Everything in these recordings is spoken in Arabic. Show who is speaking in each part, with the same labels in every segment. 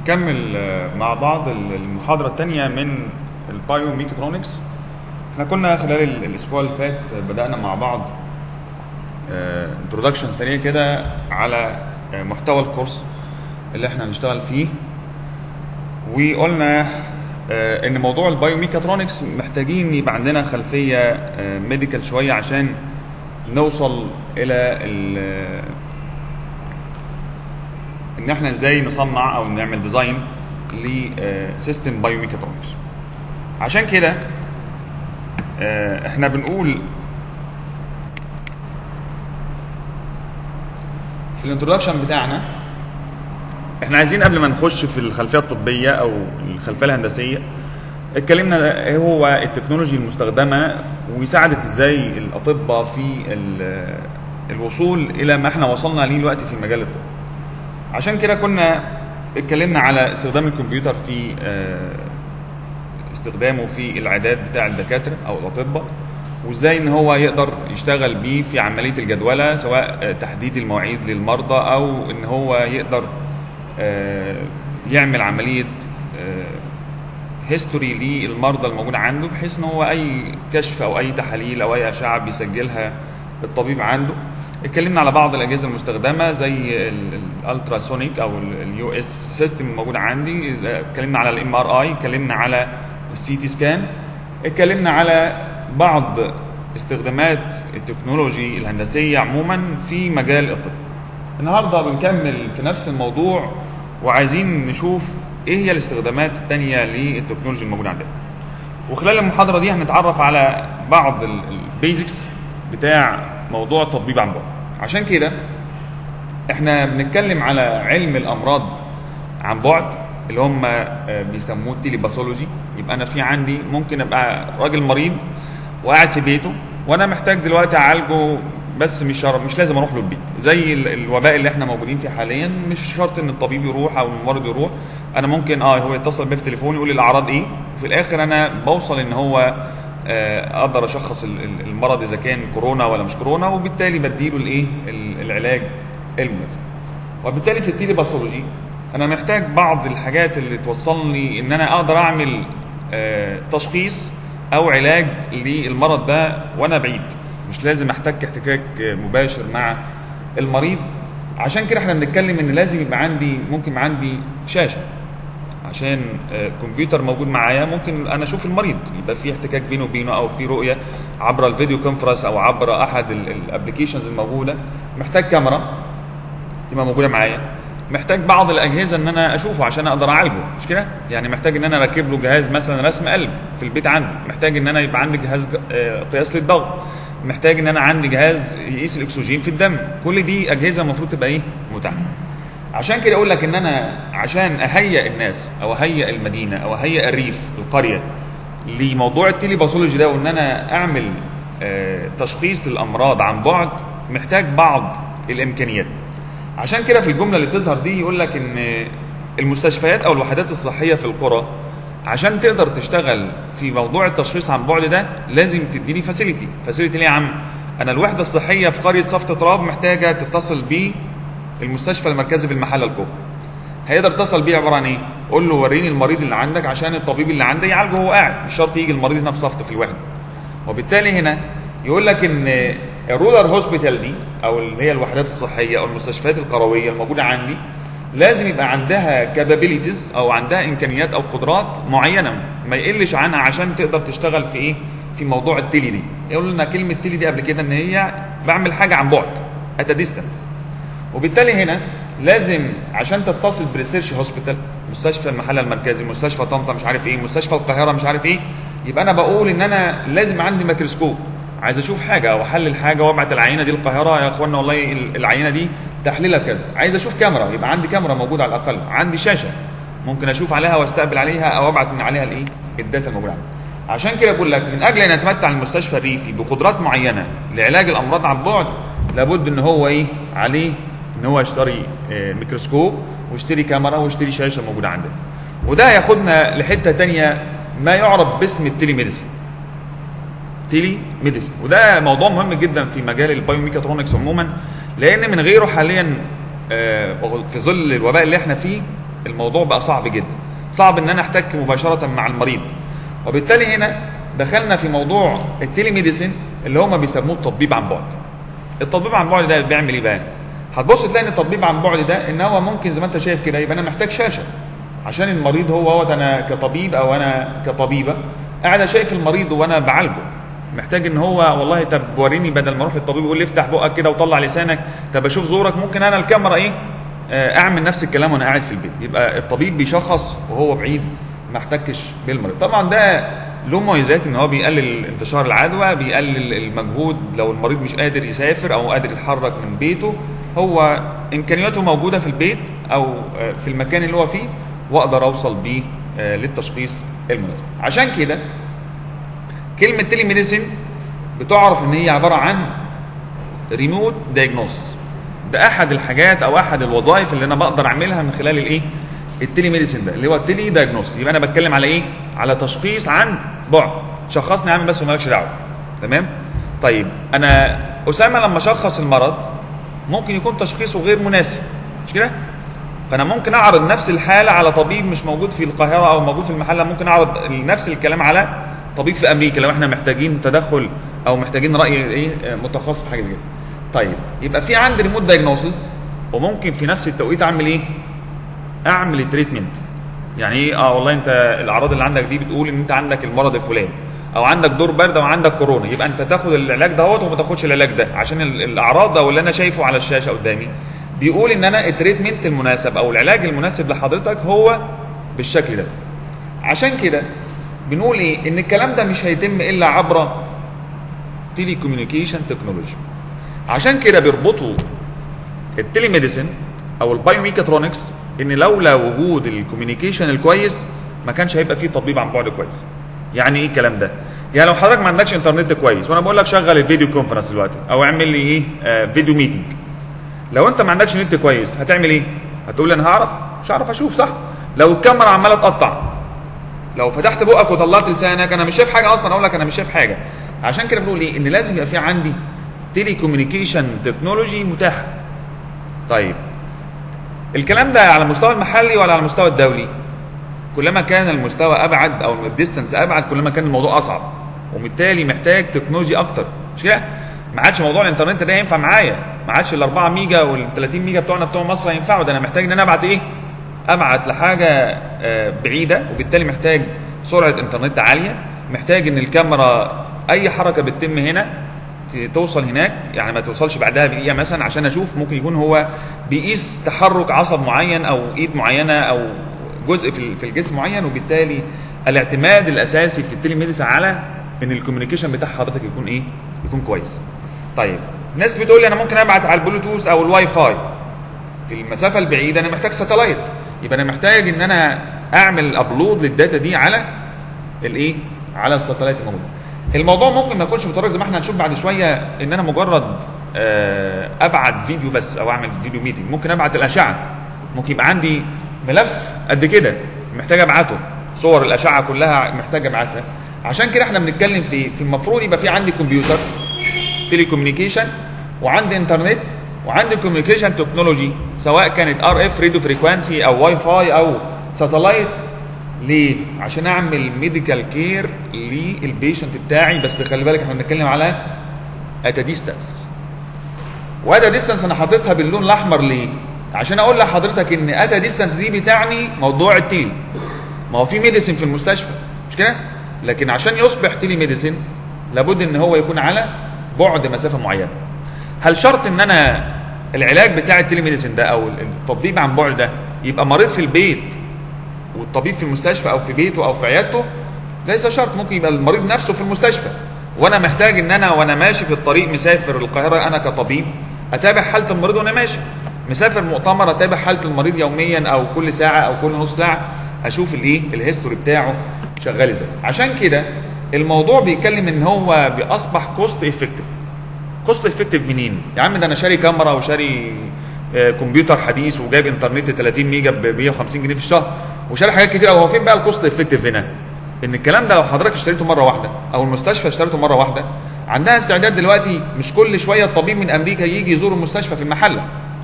Speaker 1: هنكمل مع بعض المحاضرة الثانية من البايو ميكاترونكس. احنا كنا خلال الاسبوع اللي فات بدأنا مع بعض انترودكشن سريع كده على محتوى الكورس اللي احنا هنشتغل فيه، وقلنا ان موضوع البايو ميكاترونكس محتاجين يبقى عندنا خلفية ميديكال شوية عشان نوصل الى ان احنا ازاي نصنع او نعمل ديزاين لسيستم بايو ميكاترونكس. عشان كده احنا بنقول في الانترودكشن بتاعنا احنا عايزين قبل ما نخش في الخلفيه الطبيه او الخلفيه الهندسيه اتكلمنا ايه هو التكنولوجي المستخدمه وساعدت ازاي الاطباء في الوصول الى ما احنا وصلنا ليه دلوقتي في مجال الطب. عشان كده كنا اتكلمنا على استخدام الكمبيوتر في استخدامه في العيادات بتاع الدكاتره او الاطباء، وازاي ان هو يقدر يشتغل بيه في عمليه الجدوله، سواء تحديد المواعيد للمرضى او ان هو يقدر يعمل عمليه هيستوري للمرضى الموجود عنده، بحيث ان هو اي كشف او اي تحاليل او اي اشعه بيسجلها الطبيب عنده. اتكلمنا على بعض الاجهزه المستخدمه زي الالتراسونيك او اليو اس سيستم الموجود عندي، اتكلمنا على الام ار اي، اتكلمنا على السي تي سكان، اتكلمنا على بعض استخدامات التكنولوجي الهندسيه عموما في مجال الطب. النهارده بنكمل في نفس الموضوع وعايزين نشوف ايه هي الاستخدامات الثانيه للتكنولوجي الموجوده عندنا. وخلال المحاضره دي هنتعرف على بعض البيزكس بتاع موضوع التطبيب عن بعد. عشان كده احنا بنتكلم على علم الامراض عن بعد اللي هم بيسموه التيليباثولوجي. يبقى انا في عندي ممكن ابقى راجل مريض وقاعد في بيته وانا محتاج دلوقتي اعالجه، بس مش لازم اروح له البيت، زي الوباء اللي احنا موجودين فيه حاليا. مش شرط ان الطبيب يروح او الممرض يروح، انا ممكن هو يتصل بيا في التليفون يقول لي الاعراض ايه، وفي الاخر انا بوصل ان هو اقدر اشخص المرض اذا كان كورونا ولا مش كورونا، وبالتالي بديله العلاج المناسب. وبالتالي في التيليباثولوجي انا محتاج بعض الحاجات اللي توصلني ان انا اقدر اعمل تشخيص او علاج للمرض ده وانا بعيد، مش لازم احتكاك مباشر مع المريض. عشان كده احنا بنتكلم ان لازم يبقى عندي شاشه، عشان كمبيوتر موجود معايا ممكن انا اشوف المريض، يبقى في احتكاك بينه وبينه او في رؤيه عبر الفيديو كونفرنس او عبر احد الابلكيشنز الموجوده. محتاج كاميرا تبقى موجوده معايا، محتاج بعض الاجهزه ان انا اشوفه عشان اقدر اعالجه، مش كده؟ يعني محتاج ان انا اركب له جهاز مثلا رسم قلب في البيت عندي، محتاج ان انا يبقى عندي جهاز قياس للضغط، محتاج ان انا عندي جهاز يقيس الاكسجين في الدم. كل دي اجهزه المفروض تبقى متاحه. عشان كده اقول لك ان انا عشان اهيئ الناس او اهيئ المدينه او اهيئ الريف القريه لموضوع التيليباثولوجي ده، وان انا اعمل تشخيص للامراض عن بعد، محتاج بعض الامكانيات. عشان كده في الجمله اللي بتظهر دي يقول لك ان المستشفيات او الوحدات الصحيه في القرى عشان تقدر تشتغل في موضوع التشخيص عن بعد ده لازم تديني فاسيلتي ليه يا عم؟ انا الوحده الصحيه في قريه صفت تراب محتاجه تتصل بيه المستشفى المركزي بالمحله الكبرى. هيقدر يتصل بيه عباره عن ايه؟ قول له وريني المريض اللي عندك عشان الطبيب اللي عندي يعالجه وهو قاعد، مش شرط يجي المريض هنا في صفت في الوحده. وبالتالي هنا يقول لك ان الرولر هوسبيتال دي او اللي هي الوحدات الصحيه او المستشفيات القرويه الموجوده عندي لازم يبقى عندها كابابيليتيز او عندها امكانيات او قدرات معينه ما يقلش عنها عشان تقدر تشتغل في في موضوع التيلي دي. يقول لنا كلمه تيلي دي قبل كده ان هي بعمل حاجه عن بعد ات ديستانس. وبالتالي هنا لازم عشان تتصل بريسيرش هوسبيتال، مستشفى المحله المركزي، مستشفى طنطا مش عارف ايه، مستشفى القاهره مش عارف ايه، يبقى انا بقول ان انا لازم عندي ميكروسكوب، عايز اشوف حاجه او احلل حاجه وابعت العينه دي القاهره، يا اخوانا والله العينه دي تحليلها كذا. عايز اشوف كاميرا، يبقى عندي كاميرا موجوده على الاقل، عندي شاشه ممكن اشوف عليها واستقبل عليها او ابعت من عليها الداتا الموجوده عندي. عشان كده بقول لك من اجل ان يتمتع المستشفى الريفي بقدرات معينه لعلاج الامراض عن بعد، لابد ان هو عليه ان هو يشتري ميكروسكوب ويشتري كاميرا ويشتري شاشه موجوده عندنا. وده هياخدنا لحته ثانيه ما يعرف باسم التيلي ميديسن. وده موضوع مهم جدا في مجال البايو ميكاترونكس عموما، لان من غيره حاليا في ظل الوباء اللي احنا فيه الموضوع بقى صعب جدا، صعب ان انا احتك مباشره مع المريض. وبالتالي هنا دخلنا في موضوع التيلي ميديسين اللي هم بيسموه التطبيب عن بعد. التطبيب عن بعد ده بيعمل ايه بقى؟ هتبص تلاقي ان التطبيب عن بعد ده ان هو ممكن زي ما انت شايف كده، يبقى انا محتاج شاشه عشان المريض هو انا كطبيب او انا كطبيبه قاعده شايف المريض وانا بعالجه، محتاج ان هو والله طب وريني، بدل ما اروح للطبيب يقول لي افتح بقك كده وطلع لسانك، طب اشوف زورك، ممكن انا الكاميرا ايه اعمل نفس الكلام وانا قاعد في البيت. يبقى الطبيب بيشخص وهو بعيد ما احتكش بالمريض. طبعا ده له مميزات ان هو بيقلل انتشار العدوى، بيقلل المجهود لو المريض مش قادر يسافر او قادر يتحرك من بيته، هو امكانياته موجوده في البيت او في المكان اللي هو فيه، واقدر اوصل بيه للتشخيص المناسب. عشان كده كلمه تيلي ميديسين بتعرف ان هي عباره عن ريموت دايجنوستس. ده احد الحاجات او احد الوظائف اللي انا بقدر اعملها من خلال الايه؟ التيلي ميديسين ده اللي هو التيلي دايجنوستس. يبقى انا بتكلم على ايه؟ على تشخيص عن بعد، شخصني عامل بس ومالكش دعوه. تمام؟ طيب انا اسامه لما شخص المرض ممكن يكون تشخيصه غير مناسب، مش كده؟ فانا ممكن اعرض نفس الحاله على طبيب مش موجود في القاهره او موجود في المحله، ممكن اعرض نفس الكلام على طبيب في امريكا لو احنا محتاجين تدخل او محتاجين راي ايه متخصص في حاجه زي كده. طيب يبقى في عندي ريموت دايجنوستس، وممكن في نفس التوقيت اعمل ايه؟ اعمل التريتمنت. يعني ايه؟ والله انت الاعراض اللي عندك دي بتقول ان انت عندك المرض الفلاني، او عندك دور برد او عندك كورونا، يبقى انت تاخد العلاج دهوت وما تاخدش العلاج ده، عشان الاعراض او اللي انا شايفه على الشاشه قدامي بيقول ان انا التريتمنت المناسب او العلاج المناسب لحضرتك هو بالشكل ده. عشان كده بنقول ايه؟ ان الكلام ده مش هيتم الا عبر تيلي كوميونيكيشن تكنولوجي. عشان كده بيربطوا التيلي ميديسين او البايوميكاترونكس ان لولا وجود الكوميونيكيشن الكويس ما كانش هيبقى فيه تطبيب عن بعد كويس. يعني ايه الكلام ده؟ يعني لو حضرتك ما عندكش انترنت كويس وانا بقول لك شغل الفيديو كونفرنس دلوقتي او اعمل لي ايه فيديو ميتنج، لو انت ما عندكش نت كويس هتعمل ايه؟ هتقول لي انا هعرف؟ مش هعرف اشوف، صح؟ لو الكاميرا عماله تقطع، لو فتحت بقك وطلعت لسانك انا مش شايف حاجه اصلا، اقول لك انا مش شايف حاجه. عشان كده بنقول ايه؟ ان لازم يبقى في عندي تيلي كوميونيكيشن تكنولوجي متاحه. طيب الكلام ده على المستوى المحلي ولا على المستوى الدولي؟ كلما كان المستوى ابعد او الديستنس ابعد كلما كان الموضوع اصعب، وبالتالي محتاج تكنولوجي اكتر، مش كده؟ ما عادش موضوع الانترنت ده ينفع معايا، ما عادش ال 4 ميجا وال 30 ميجا بتوعنا بتوع مصر ينفعوا، ده انا محتاج ان انا ابعت ايه؟ ابعت لحاجه بعيده، وبالتالي محتاج سرعه انترنت عاليه، محتاج ان الكاميرا اي حركه بتتم هنا توصل هناك، يعني ما توصلش بعدها بدقيقه مثلا، عشان اشوف ممكن يكون هو بيقيس تحرك عصب معين او ايد معينه او جزء في الجسم معين. وبالتالي الاعتماد الاساسي في التيلي ميديسين على ان الكوميونيكيشن بتاع حضرتك يكون ايه؟ يكون كويس. طيب ناس بتقول لي انا ممكن ابعت على البلوتوث او الواي فاي في المسافه البعيده، انا محتاج ساتلايت، يبقى انا محتاج ان انا اعمل ابلود للداتا دي على الايه؟ على الساتلايت الموجود. الموضوع ممكن ما يكونش متطرق زي ما احنا هنشوف بعد شويه ان انا مجرد ابعت فيديو بس او اعمل فيديو ميتنج، ممكن ابعت الاشعه، ممكن يبقى عندي ملف قد كده محتاج ابعته، صور الاشعه كلها محتاج ابعتها. عشان كده احنا بنتكلم في المفروض يبقى في عندي كمبيوتر تيلي كوميونيكيشن، وعندي انترنت، وعندي كوميونيكيشن تكنولوجي سواء كانت ار اف راديو فريكوانسي او واي فاي او ساتلايت. ليه؟ عشان اعمل ميديكال كير للبيشنت بتاعي، بس خلي بالك احنا بنتكلم على اتا ديستانس. واتا ديستانس انا حاططها باللون الاحمر ليه؟ عشان اقول لحضرتك ان اتا ديستانس دي بتعني موضوع التيلي. ما هو في ميديسين في المستشفى، مش كده؟ لكن عشان يصبح تيلي ميديسين لابد ان هو يكون على بعد مسافه معينه. هل شرط ان انا العلاج بتاع التيلي ميديسين ده او التطبيب عن بعد ده يبقى مريض في البيت والطبيب في المستشفى او في بيته او في عيادته؟ ليس شرط، ممكن يبقى المريض نفسه في المستشفى وانا محتاج ان انا وانا ماشي في الطريق مسافر القاهره انا كطبيب اتابع حاله المريض وانا ماشي، مسافر مؤتمر اتابع حاله المريض يوميا او كل ساعه او كل نص ساعه اشوف الايه؟ الهيستوري بتاعه شغال ازاي. عشان كده الموضوع بيتكلم ان هو بيصبح كوست افكتيف. كوست افكتيف منين؟ يا عم ده انا شاري كاميرا وشاري كمبيوتر حديث وجايب انترنت 30 ميجا ب 150 جنيه في الشهر وشاري حاجات كتير قوي. هو فين بقى الكوست افكتيف هنا؟ ان الكلام ده لو حضرتك اشتريته مره واحده او المستشفى اشتريته مره واحده، عندها استعداد دلوقتي مش كل شويه الطبيب من امريكا يجي يزور المستشفى في المحله،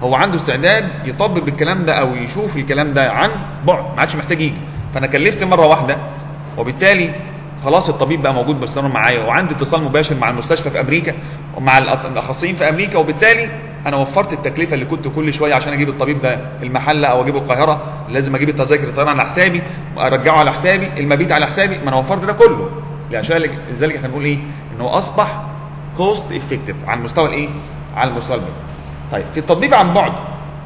Speaker 1: هو عنده استعداد يطبق الكلام ده او يشوف الكلام ده عن بعد، ما عادش محتاج يجي. فانا كلفت مره واحده، وبالتالي خلاص الطبيب بقى موجود باستمرار معايا، وعندي اتصال مباشر مع المستشفى في امريكا ومع الاخصائيين في امريكا، وبالتالي انا وفرت التكلفه اللي كنت كل شويه عشان اجيب الطبيب ده المحله او اجيبه القاهره، لازم اجيب التذاكر الطيران على حسابي، ارجعه على حسابي، المبيت على حسابي، ما انا وفرت ده كله. لذلك احنا بنقول ايه؟ ان هو اصبح كوست افكتيف على المستوى الايه؟ على المستوى البعد. طيب في التطبيق عن بعد،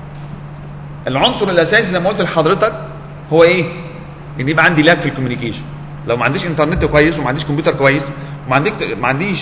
Speaker 1: العنصر الاساسي زي ما قلت لحضرتك هو ايه؟ ان يبقى عندي لاج في الكوميونيكيشن. لو ما عنديش انترنت كويس وما عنديش كمبيوتر كويس وما عنديش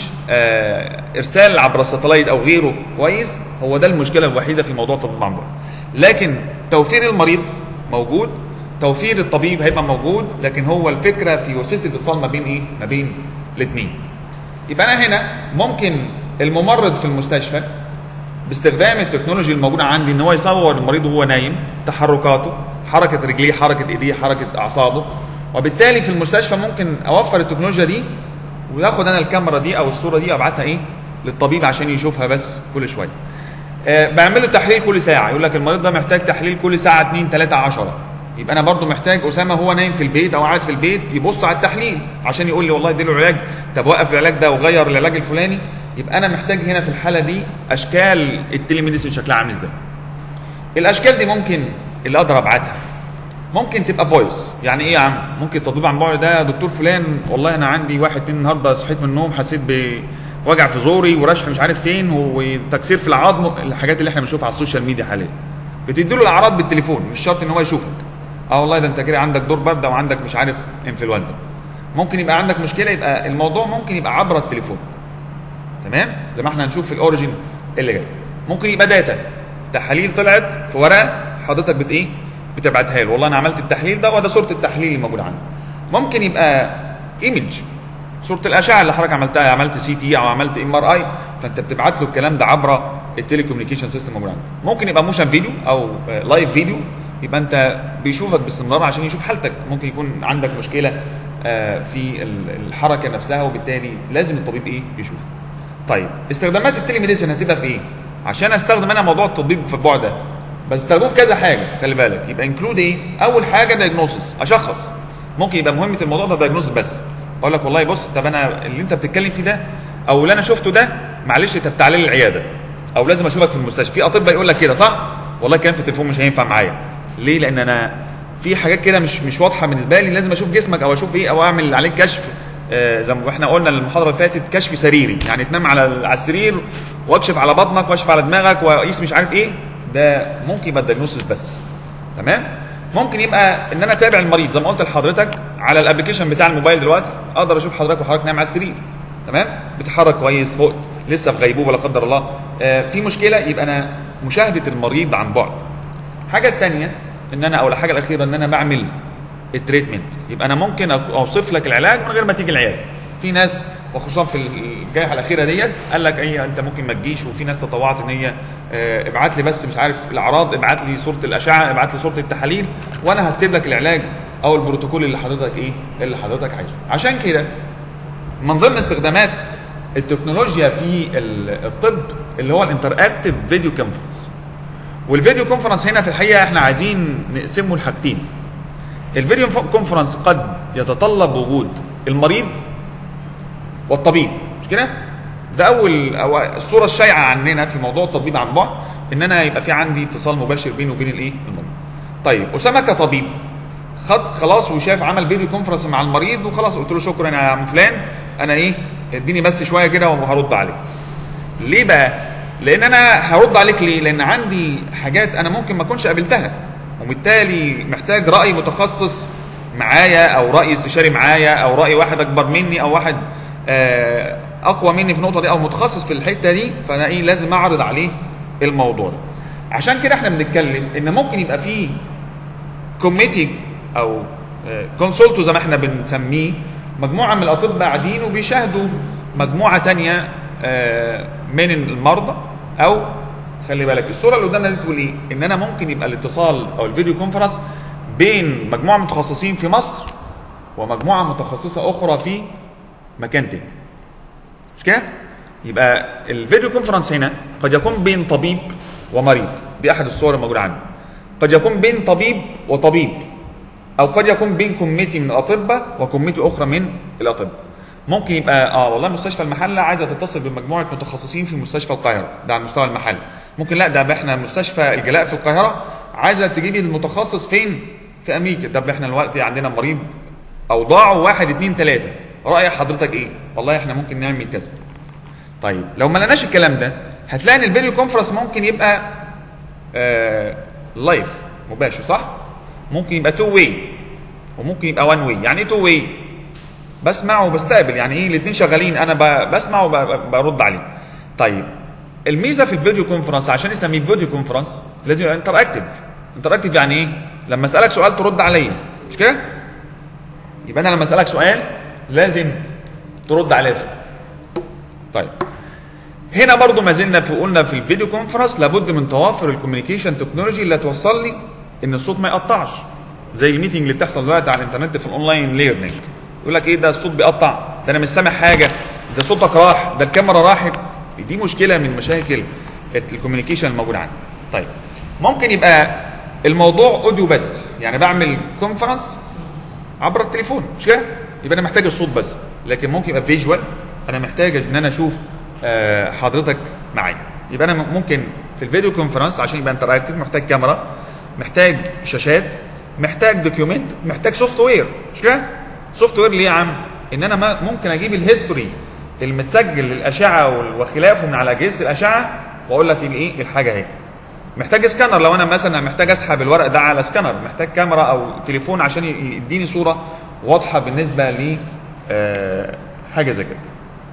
Speaker 1: ارسال عبر الساتلايت او غيره كويس، هو ده المشكله الوحيده في موضوع التطبيق عن بعد. لكن توفير المريض موجود، توفير الطبيب هيبقى موجود، لكن هو الفكره في وسيله الاتصال ما بين ايه؟ ما بين الاثنين. يبقى انا هنا ممكن الممرض في المستشفى باستخدام التكنولوجي الموجوده عندي ان هو يصور المريض وهو نايم، تحركاته، حركه رجليه، حركه ايديه، حركه اعصابه، وبالتالي في المستشفى ممكن اوفر التكنولوجيا دي وياخد انا الكاميرا دي او الصوره دي ابعتها ايه؟ للطبيب عشان يشوفها بس كل شويه. بعمل له تحليل كل ساعه، يقول لك المريض ده محتاج تحليل كل ساعه 2 3 10. يبقى انا برضو محتاج اسامه هو نايم في البيت او قاعد في البيت يبص على التحليل عشان يقول لي والله اديله علاج، طب وقف العلاج ده وغير العلاج الفلاني. يبقى انا محتاج هنا في الحاله دي اشكال التليميديسين شكلها عامل ازاي. الاشكال دي ممكن اللي اقدر ابعتها ممكن تبقى فويس. يعني ايه يا عم؟ ممكن التطبيق عن بعد ده دكتور فلان والله انا عندي 1 2 النهارده صحيت من النوم حسيت بوجع في زوري ورشح مش عارف فين وتكسير في العظم، الحاجات اللي احنا بنشوفها على السوشيال ميديا حاليا. بتدي له الاعراض بالتليفون، مش شرط ان هو يشوفك. والله ده انت كده عندك دور برد او عندك مش عارف انفلونزا. ممكن يبقى عندك مشكله، يبقى الموضوع ممكن يبقى عبر التليفون. تمام؟ زي ما احنا هنشوف في الاوريجين اللي جاي. ممكن يبقى داتا، تحاليل طلعت في ورقه حضرتك ايه؟ بتبعتها له، والله انا عملت التحليل ده وده صوره التحليل اللي موجوده عندي. ممكن يبقى ايمج، صوره الاشعه اللي حضرتك عملتها، عملت سي تي او عملت ام ار اي، فانت بتبعت له الكلام ده عبر التليكوميونيكيشن سيستم موجود عندك. ممكن يبقى موشن فيديو او لايف فيديو، يبقى انت بيشوفك باستمرار عشان يشوف حالتك. ممكن يكون عندك مشكله في الحركه نفسها، وبالتالي لازم الطبيب ايه؟ يشوف. طيب استخدامات التليميديسين هتبقى في ايه؟ عشان استخدم انا موضوع التطبيق في البعد ده بستخدمه في كذا حاجه، خلي بالك. يبقى انكلود ايه؟ اول حاجه دايجنوستس، اشخص. ممكن يبقى مهمه الموضوع ده دايجنوستس بس، اقول لك والله بص طب انا اللي انت بتتكلم فيه ده او اللي انا شفته ده معلش انت تعالى لي العياده او لازم اشوفك في المستشفى. في اطباء يقول لك كده صح؟ والله كان في التليفون مش هينفع معايا. ليه؟ لان انا في حاجات كده مش واضحه بالنسبه لي، لازم اشوف جسمك او اشوف ايه او اعمل عليك كشف. زي ما احنا قلنا المحاضره اللي فاتت، كشف سريري، يعني تنام على السرير واكشف على بطنك واكشف على دماغك واقيس مش عارف ايه. ده ممكن يبقى الدياجنوستس بس. تمام؟ ممكن يبقى ان انا اتابع المريض زي ما قلت لحضرتك على الابلكيشن بتاع الموبايل دلوقتي، اقدر اشوف حضرتك وحضرتك نايم على السرير. تمام؟ بتتحرك كويس، فوق لسه في غيبوبه لا قدر الله، في مشكله، يبقى انا مشاهده المريض عن بعد. الحاجه الثانيه ان انا او الحاجه الاخيره ان انا بعمل التريتمنت. يبقى انا ممكن اوصف لك العلاج من غير ما تيجي العياده. في ناس وخصوصا في الجائحه الاخيره ديت قال لك ايه انت ممكن ما تجيش، وفي ناس تطوعت ان هي ابعت لي بس مش عارف الاعراض، ابعت لي صوره الاشعه، ابعت لي صوره التحاليل وانا هكتب لك العلاج او البروتوكول اللي حضرتك ايه اللي حضرتك عايزه. عشان كده من ضمن استخدامات التكنولوجيا في الطب اللي هو الانتراكتيف فيديو كونفرنس. والفيديو كونفرنس هنا في الحقيقه احنا عايزين نقسمه لحاجتين. الفيديو كونفرنس قد يتطلب وجود المريض والطبيب، مش كده؟ ده اول او الصوره الشائعه عننا في موضوع التطبيق عن بعد، ان انا يبقى في عندي اتصال مباشر بيني وبين الايه؟ المريض. طيب اسامه كطبيب خد خلاص وشاف عمل فيديو كونفرنس مع المريض وخلاص، قلت له شكرا يا عم فلان انا ايه؟ اديني بس شويه كده وهرد عليك. ليه بقى؟ لان انا هرد عليك ليه؟ لان عندي حاجات انا ممكن ما اكونش قابلتها، وبالتالي محتاج راي متخصص معايا او راي استشاري معايا او راي واحد اكبر مني او واحد اقوى مني في النقطه دي او متخصص في الحته دي، فانا ايه لازم اعرض عليه الموضوع ده. عشان كده احنا بنتكلم ان ممكن يبقى فيه كوميتي او كونسولتو زي ما احنا بنسميه، مجموعه من الاطباء قاعدين وبيشاهدوا مجموعه ثانيه من المرضى. او خلي بالك الصوره اللي قدامنا دي تقول ايه؟ ان انا ممكن يبقى الاتصال او الفيديو كونفرنس بين مجموعه متخصصين في مصر ومجموعه متخصصه اخرى في مكان تاني. مش كده؟ يبقى الفيديو كونفرنس هنا قد يكون بين طبيب ومريض، باحد الصور الموجوده عنده. قد يكون بين طبيب وطبيب، او قد يكون بين كوميتي من الاطباء وكوميتي اخرى من الاطباء. ممكن يبقى والله مستشفى المحله عايزه تتصل بمجموعه متخصصين في مستشفى القاهره، ده على مستوى المحل. ممكن لا، ده احنا مستشفى الجلاء في القاهره عايزه تجيبي المتخصص فين؟ في امريكا. طب احنا دلوقتي عندنا مريض اوضاعه 1 2 3، راي حضرتك ايه؟ والله احنا ممكن نعمل كذا. طيب لو ما لقناش الكلام ده، هتلاقي ان الفيديو كونفرنس ممكن يبقى لايف مباشر، صح؟ ممكن يبقى 2 واي وممكن يبقى 1 واي. يعني ايه 2 واي؟ بسمع وبستقبل، يعني ايه الاثنين شغالين، انا بسمع وبرد عليه. طيب الميزه في الفيديو كونفرنس عشان يسميه فيديو كونفرنس لازم يبقى انتراكتيف. انتراكتيف يعني ايه؟ لما اسالك سؤال ترد عليا، مش كده؟ يبقى انا لما اسالك سؤال لازم ترد عليا. طيب هنا برضو ما زلنا قلنا في الفيديو كونفرنس لابد من توافر الكوميونيكيشن تكنولوجي اللي توصل لي ان الصوت ما يقطعش، زي الميتنج اللي بتحصل دلوقتي على الانترنت في الاونلاين ليرنينج. يقول لك ايه ده الصوت بيقطع، ده انا مش سامع حاجه، ده صوتك راح، ده الكاميرا راحت. دي مشكله من مشاكل الكوميونيكيشن الموجوده عندي. طيب ممكن يبقى الموضوع اوديو بس، يعني بعمل كونفرنس عبر التليفون، مش كده؟ يبقى انا محتاج الصوت بس. لكن ممكن يبقى فيجوال، انا محتاج ان انا اشوف حضرتك معايا. يبقى انا ممكن في الفيديو كونفرنس عشان يبقى انتراكتيف محتاج كاميرا، محتاج شاشات، محتاج دوكيومنت، محتاج سوفت وير، مش كده؟ سوفت وير ليه يا عم؟ ان انا ممكن اجيب الهيستوري المتسجل للاشعه وخلافه من على اجهزه الاشعه واقول لك ايه الحاجه اهي. محتاج سكانر، لو انا مثلا محتاج اسحب الورق ده على سكانر، محتاج كاميرا او تليفون عشان يديني صوره واضحه بالنسبه ل حاجه زي كده.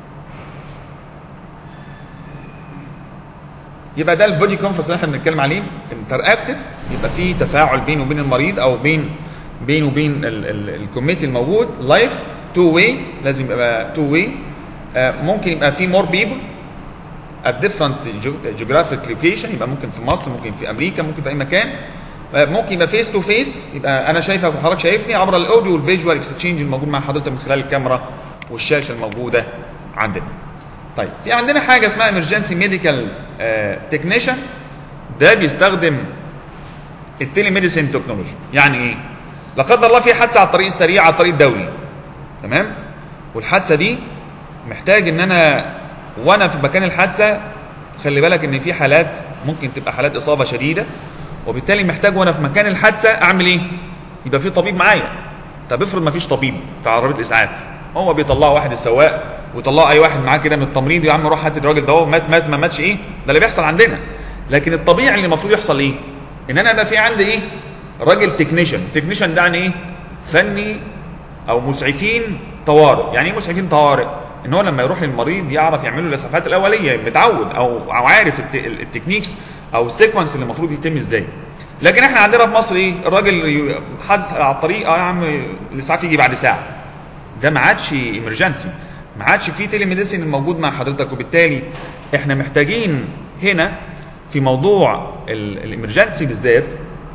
Speaker 1: يبقى ده الفيديو كونفرنس اللي احنا بنتكلم عليه انتراكتيف، يبقى فيه تفاعل بينه وبين المريض او بينه وبين الكوميتي الموجود. لايف 2 واي، لازم يبقى 2 واي. ممكن يبقى فيه مور بيبل at different geographic location، يبقى ممكن في مصر، ممكن في امريكا، ممكن في اي مكان. ممكن يبقى فيس تو فيس، يبقى انا شايفك وحضرتك شايفني عبر الاوديو والفيجوال اكستشينج الموجود مع حضرتك من خلال الكاميرا والشاشه الموجوده عندنا. طيب في عندنا حاجه اسمها emergency medical technician، ده بيستخدم التيلي ميديسين تكنولوجي. يعني ايه؟ لا قدر الله في حادثه على الطريق السريع، على الطريق الدولي، تمام؟ والحادثه دي محتاج ان انا وانا في مكان الحادثه، خلي بالك ان في حالات ممكن تبقى حالات اصابه شديده، وبالتالي محتاج وانا في مكان الحادثه اعمل ايه؟ يبقى في طبيب معايا. طب افرض ما فيش طبيب في عربيه الاسعاف، هو بيطلعوا واحد السواق ويطلعوا اي واحد معاه كده من التمريض، يا عم روح هات الراجل ده، هو مات ما ماتش، ايه ده اللي بيحصل عندنا. لكن الطبيعي اللي المفروض يحصل ايه؟ ان انا ابقى في عندي ايه؟ راجل تكنيشن ده يعني ايه؟ فني او مسعفين طوارئ. يعني ايه مسعفين طوارئ؟ ان هو لما يروح للمريض يعرف يعمل له الاسعافات الاوليه، متعود او عارف التكنيكس او السيكونس اللي المفروض يتم ازاي. لكن احنا عندنا في مصر ايه؟ الراجل حادث على الطريق، يا عم الاسعاف يجي بعد ساعه. ده ما عادش ايمرجنسي، ما عادش في تيلي ميديسين الموجود مع حضرتك. وبالتالي احنا محتاجين هنا في موضوع الامرجنسي بالذات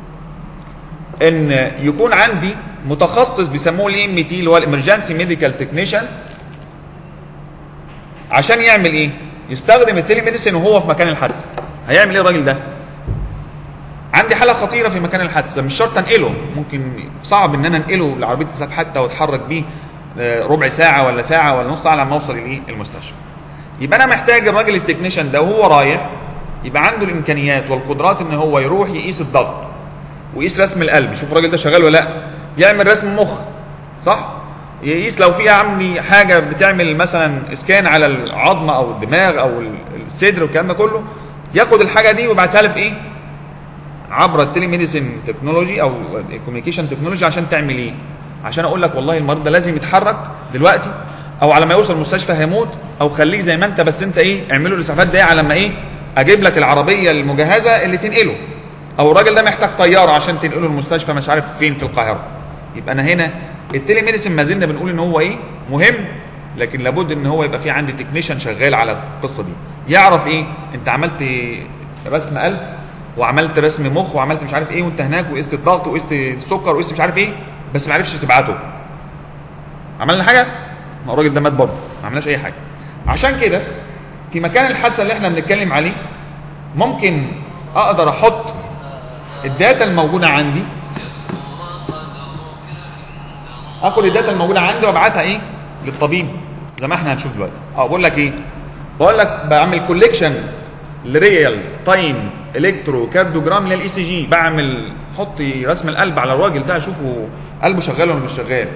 Speaker 1: ان يكون عندي متخصص بيسموه الام ام تي اللي هو الامرجنسي ميديكال تكنيشن. عشان يعمل ايه؟ يستخدم التيلي ميديسين وهو في مكان الحادثه. هيعمل ايه الراجل ده؟ عندي حاله خطيره في مكان الحادثه، مش شرط انقله، ممكن صعب ان انا انقله لعربيه اسعاف حتى واتحرك بيه ربع ساعه ولا ساعه ولا نص ساعه لما اوصل المستشفى. يبقى انا محتاج الراجل التكنيشن ده وهو رايح يبقى عنده الامكانيات والقدرات ان هو يروح يقيس الضغط ويقيس رسم القلب، يشوف الراجل ده شغال ولا لا، يعمل رسم مخ، صح؟ يقيس لو في عملي حاجه بتعمل مثلا اسكان على العظمه او الدماغ او الصدر والكلام ده كله، ياخد الحاجه دي ويبعتها لي في ايه؟ عبر التيلي ميديسين تكنولوجي او الكوميونيكيشن تكنولوجي. عشان تعمل ايه؟ عشان اقول لك والله المريض ده لازم يتحرك دلوقتي، او على ما يوصل المستشفى هيموت، او خليك زي ما انت بس انت ايه؟ اعملوا الاسعافات دي على ما ايه؟ اجيب لك العربيه المجهزه اللي تنقله، او الراجل ده محتاج طياره عشان تنقله المستشفى مش عارف فين في القاهره. يبقى انا هنا التيلي ميديسين ما زلنا بنقول ان هو ايه؟ مهم، لكن لابد ان هو يبقى في عندي تكنيشن شغال على القصه دي، يعرف ايه؟ انت عملت رسم قلب وعملت رسم مخ وعملت مش عارف ايه وانت هناك، وقست الضغط وقست السكر وقست مش عارف ايه، بس ما عرفتش تبعته. عملنا حاجه؟ ما الراجل ده مات برضه، ما عملناش اي حاجه. عشان كده في مكان الحادثه اللي احنا بنتكلم عليه ممكن اقدر احط الداتا الموجوده عندي، اخد الداتا الموجوده عندي وابعتها ايه للطبيب زي ما احنا هنشوف دلوقتي. بقول لك ايه، بقول لك بعمل كوليكشن لريال تايم الكترو كارديوجرام للاي سي جي، بعمل حط رسم القلب على الراجل ده اشوفه قلبه شغال ولا مش شغال.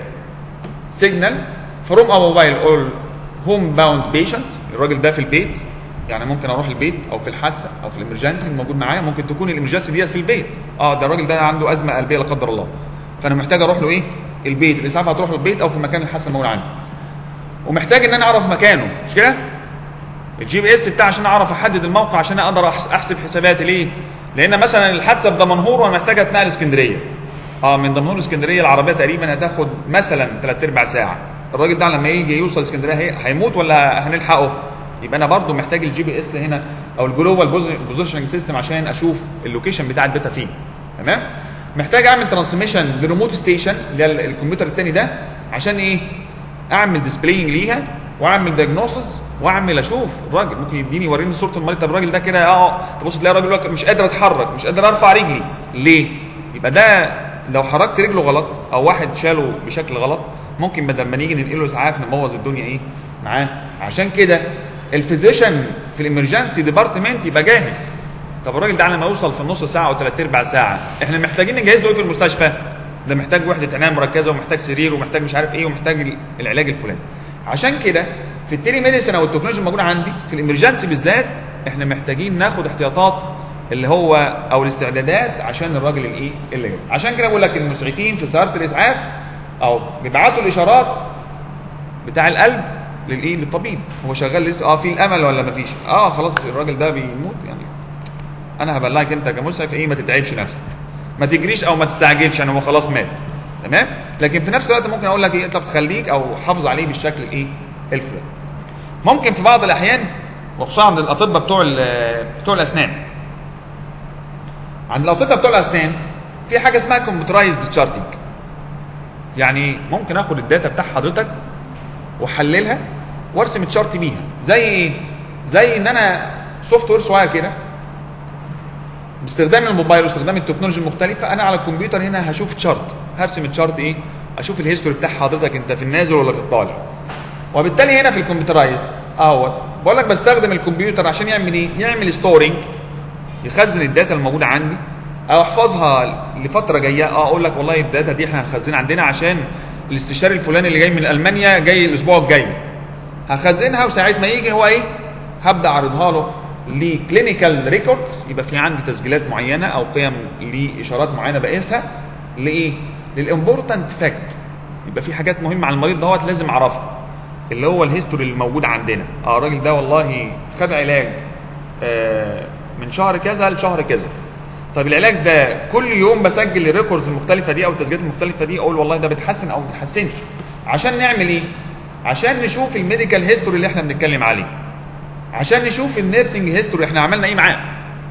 Speaker 1: سيجنال فروم ا موبايل اور هوم باوند بيشنت، الراجل ده في البيت، يعني ممكن اروح البيت او في الحادثه او في الامرجنسي الموجود معايا، ممكن تكون الامرجنسي ديت في البيت. ده الراجل ده عنده ازمه قلبيه لا قدر الله، فانا محتاج اروح له ايه البيت، الاسعاف هتروح له البيت او في مكان الحادثه الموجود عندي، ومحتاج ان انا اعرف مكانه، مش كده؟ الجي بي اس بتاعي عشان اعرف احدد الموقع، عشان اقدر احسب حساباتي. ليه؟ لان مثلا الحادثه في دمنهور وانا محتاج اتنقل اسكندريه. من دمنهور اسكندريه العربيه تقريبا هتاخد مثلا 3/4 ساعه، الراجل ده لما يجي يوصل اسكندريه هيموت ولا هنلحقه؟ يبقى انا برضو محتاج الجي بي اس هنا او الجلوبال بوزيشننج سيستم عشان اشوف اللوكيشن بتاع الداتا فين. تمام؟ محتاج اعمل ترانسميشن لريموت ستيشن اللي هي الكمبيوتر الثاني ده، عشان ايه؟ اعمل ديسبلاينج ليها واعمل دايجنوسس واعمل اشوف الراجل ممكن يديني يوريني صوره المريض. طب الراجل ده كده تبص تلاقي الراجل يقول لك مش قادر اتحرك، مش قادر ارفع رجلي. ليه؟ يبقى ده لو حركت رجله غلط او واحد شاله بشكل غلط ممكن بدل ما نيجي ننقله اسعاف نبوظ الدنيا ايه معاه. عشان كده الفيزيشن في الامرجنسي ديبارتمنت يبقى جاهز. طب الراجل ده على ما يوصل في النص ساعه او 3/4 ساعه احنا محتاجين نجهز له ايه في المستشفى؟ ده محتاج وحده عنايه مركزه ومحتاج سرير ومحتاج مش عارف ايه ومحتاج العلاج الفلاني. عشان كده في التيلي ميديسن او التكنولوجيا الموجوده عندي في الامرجنسي بالذات احنا محتاجين ناخد احتياطات اللي هو او الاستعدادات عشان الراجل الايه اللي جاي. عشان كده بقول لك المسعفين في سياره الاسعاف او بيبعتوا الاشارات بتاع القلب للايه للطبيب، هو شغال لسه في الامل ولا مفيش؟ خلاص الراجل ده بيموت، يعني انا هبلغك انت كمسعف ايه ما تتعبش نفسك، ما تجريش او ما تستعجلش، يعني هو خلاص مات. تمام؟ لكن في نفس الوقت ممكن اقول لك ايه، طب خليك او حافظ عليه بالشكل الايه الفلاني. ممكن في بعض الاحيان وخصوصا عند الاطباء بتوع الاسنان، عند الاطباء بتوع الاسنان في حاجه اسمها كمبيوترايزد تشارتنج، يعني ممكن اخد الداتا بتاع حضرتك واحللها وارسم تشارت بيها. زي ايه؟ زي ان انا سوفت وير صغير كده باستخدام الموبايل واستخدام التكنولوجيا المختلفه، انا على الكمبيوتر هنا هشوف تشارت، هرسم تشارت ايه؟ اشوف الهيستوري بتاع حضرتك انت في النازل ولا في الطالع. وبالتالي هنا في الكمبيوترايزد بقول لك بستخدم الكمبيوتر عشان يعمل ايه؟ يعمل ستورنج، يخزن الداتا الموجوده عندي او احفظها لفتره جايه. اقول لك والله الداتا دي احنا هنخزنها عندنا عشان الاستشاري الفلاني اللي جاي من المانيا جاي الاسبوع الجاي، هخزنها وساعه ما يجي هو ايه؟ هبدا اعرضها له لكلينيكال ريكوردز، يبقى في عندي تسجيلات معينه او قيم لاشارات معينه بقيسها لايه؟ للامبورتنت فاكت، يبقى في حاجات مهمه على المريض دوت لازم اعرفها، اللي هو الهيستوري اللي موجود عندنا. الراجل ده والله خد علاج من شهر كذا لشهر كذا. طب العلاج ده كل يوم بسجل الريكوردز المختلفه دي او التسجيلات المختلفه دي، اقول والله ده بيتحسن او ما بيتحسنش. عشان نعمل ايه؟ عشان نشوف الميديكال هيستوري اللي احنا بنتكلم عليه، عشان نشوف النيرسنج هيستوري احنا عملنا ايه معاه.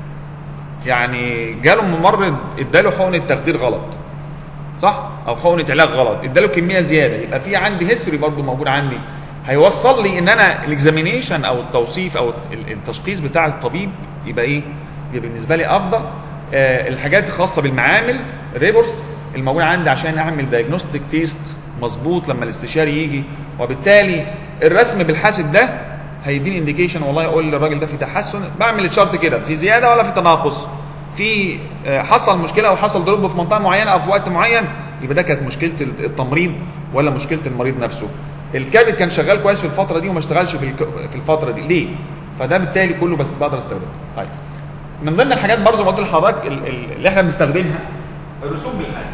Speaker 1: يعني جاله ممرض اداله حقنه تخدير غلط، صح؟ او حقنه علاج غلط، اداله كميه زياده، يبقى في عندي هيستوري برضو موجود عندي هيوصل لي ان انا الاكزامينيشن او التوصيف او التشخيص بتاع الطبيب يبقى ايه؟ يبقى بالنسبه لي افضل. الحاجات الخاصه بالمعامل ريبورس الموجوده عندي عشان اعمل دايجنوستيك تيست مظبوط لما الاستشاري يجي، وبالتالي الرسم بالحاسب ده هيديني انديكيشن والله يقول للراجل ده في تحسن، بعمل الشرط كده في زياده ولا في تناقص، في حصل مشكله او حصل ضرب في منطقه معينه او في وقت معين، يبقى ده كانت مشكله التمريض ولا مشكله المريض نفسه. الكابت كان شغال كويس في الفتره دي وما اشتغلش في الفتره دي ليه؟ فده بالتالي كله بس بقدر استخدمه. طيب من ضمن الحاجات برضه قلت لحضرتك اللي احنا بنستخدمها الرسوم بالحاسب.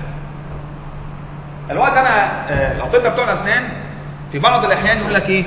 Speaker 1: الوقت انا الاطباء بتوع الاسنان في بعض الاحيان يقول لك ايه؟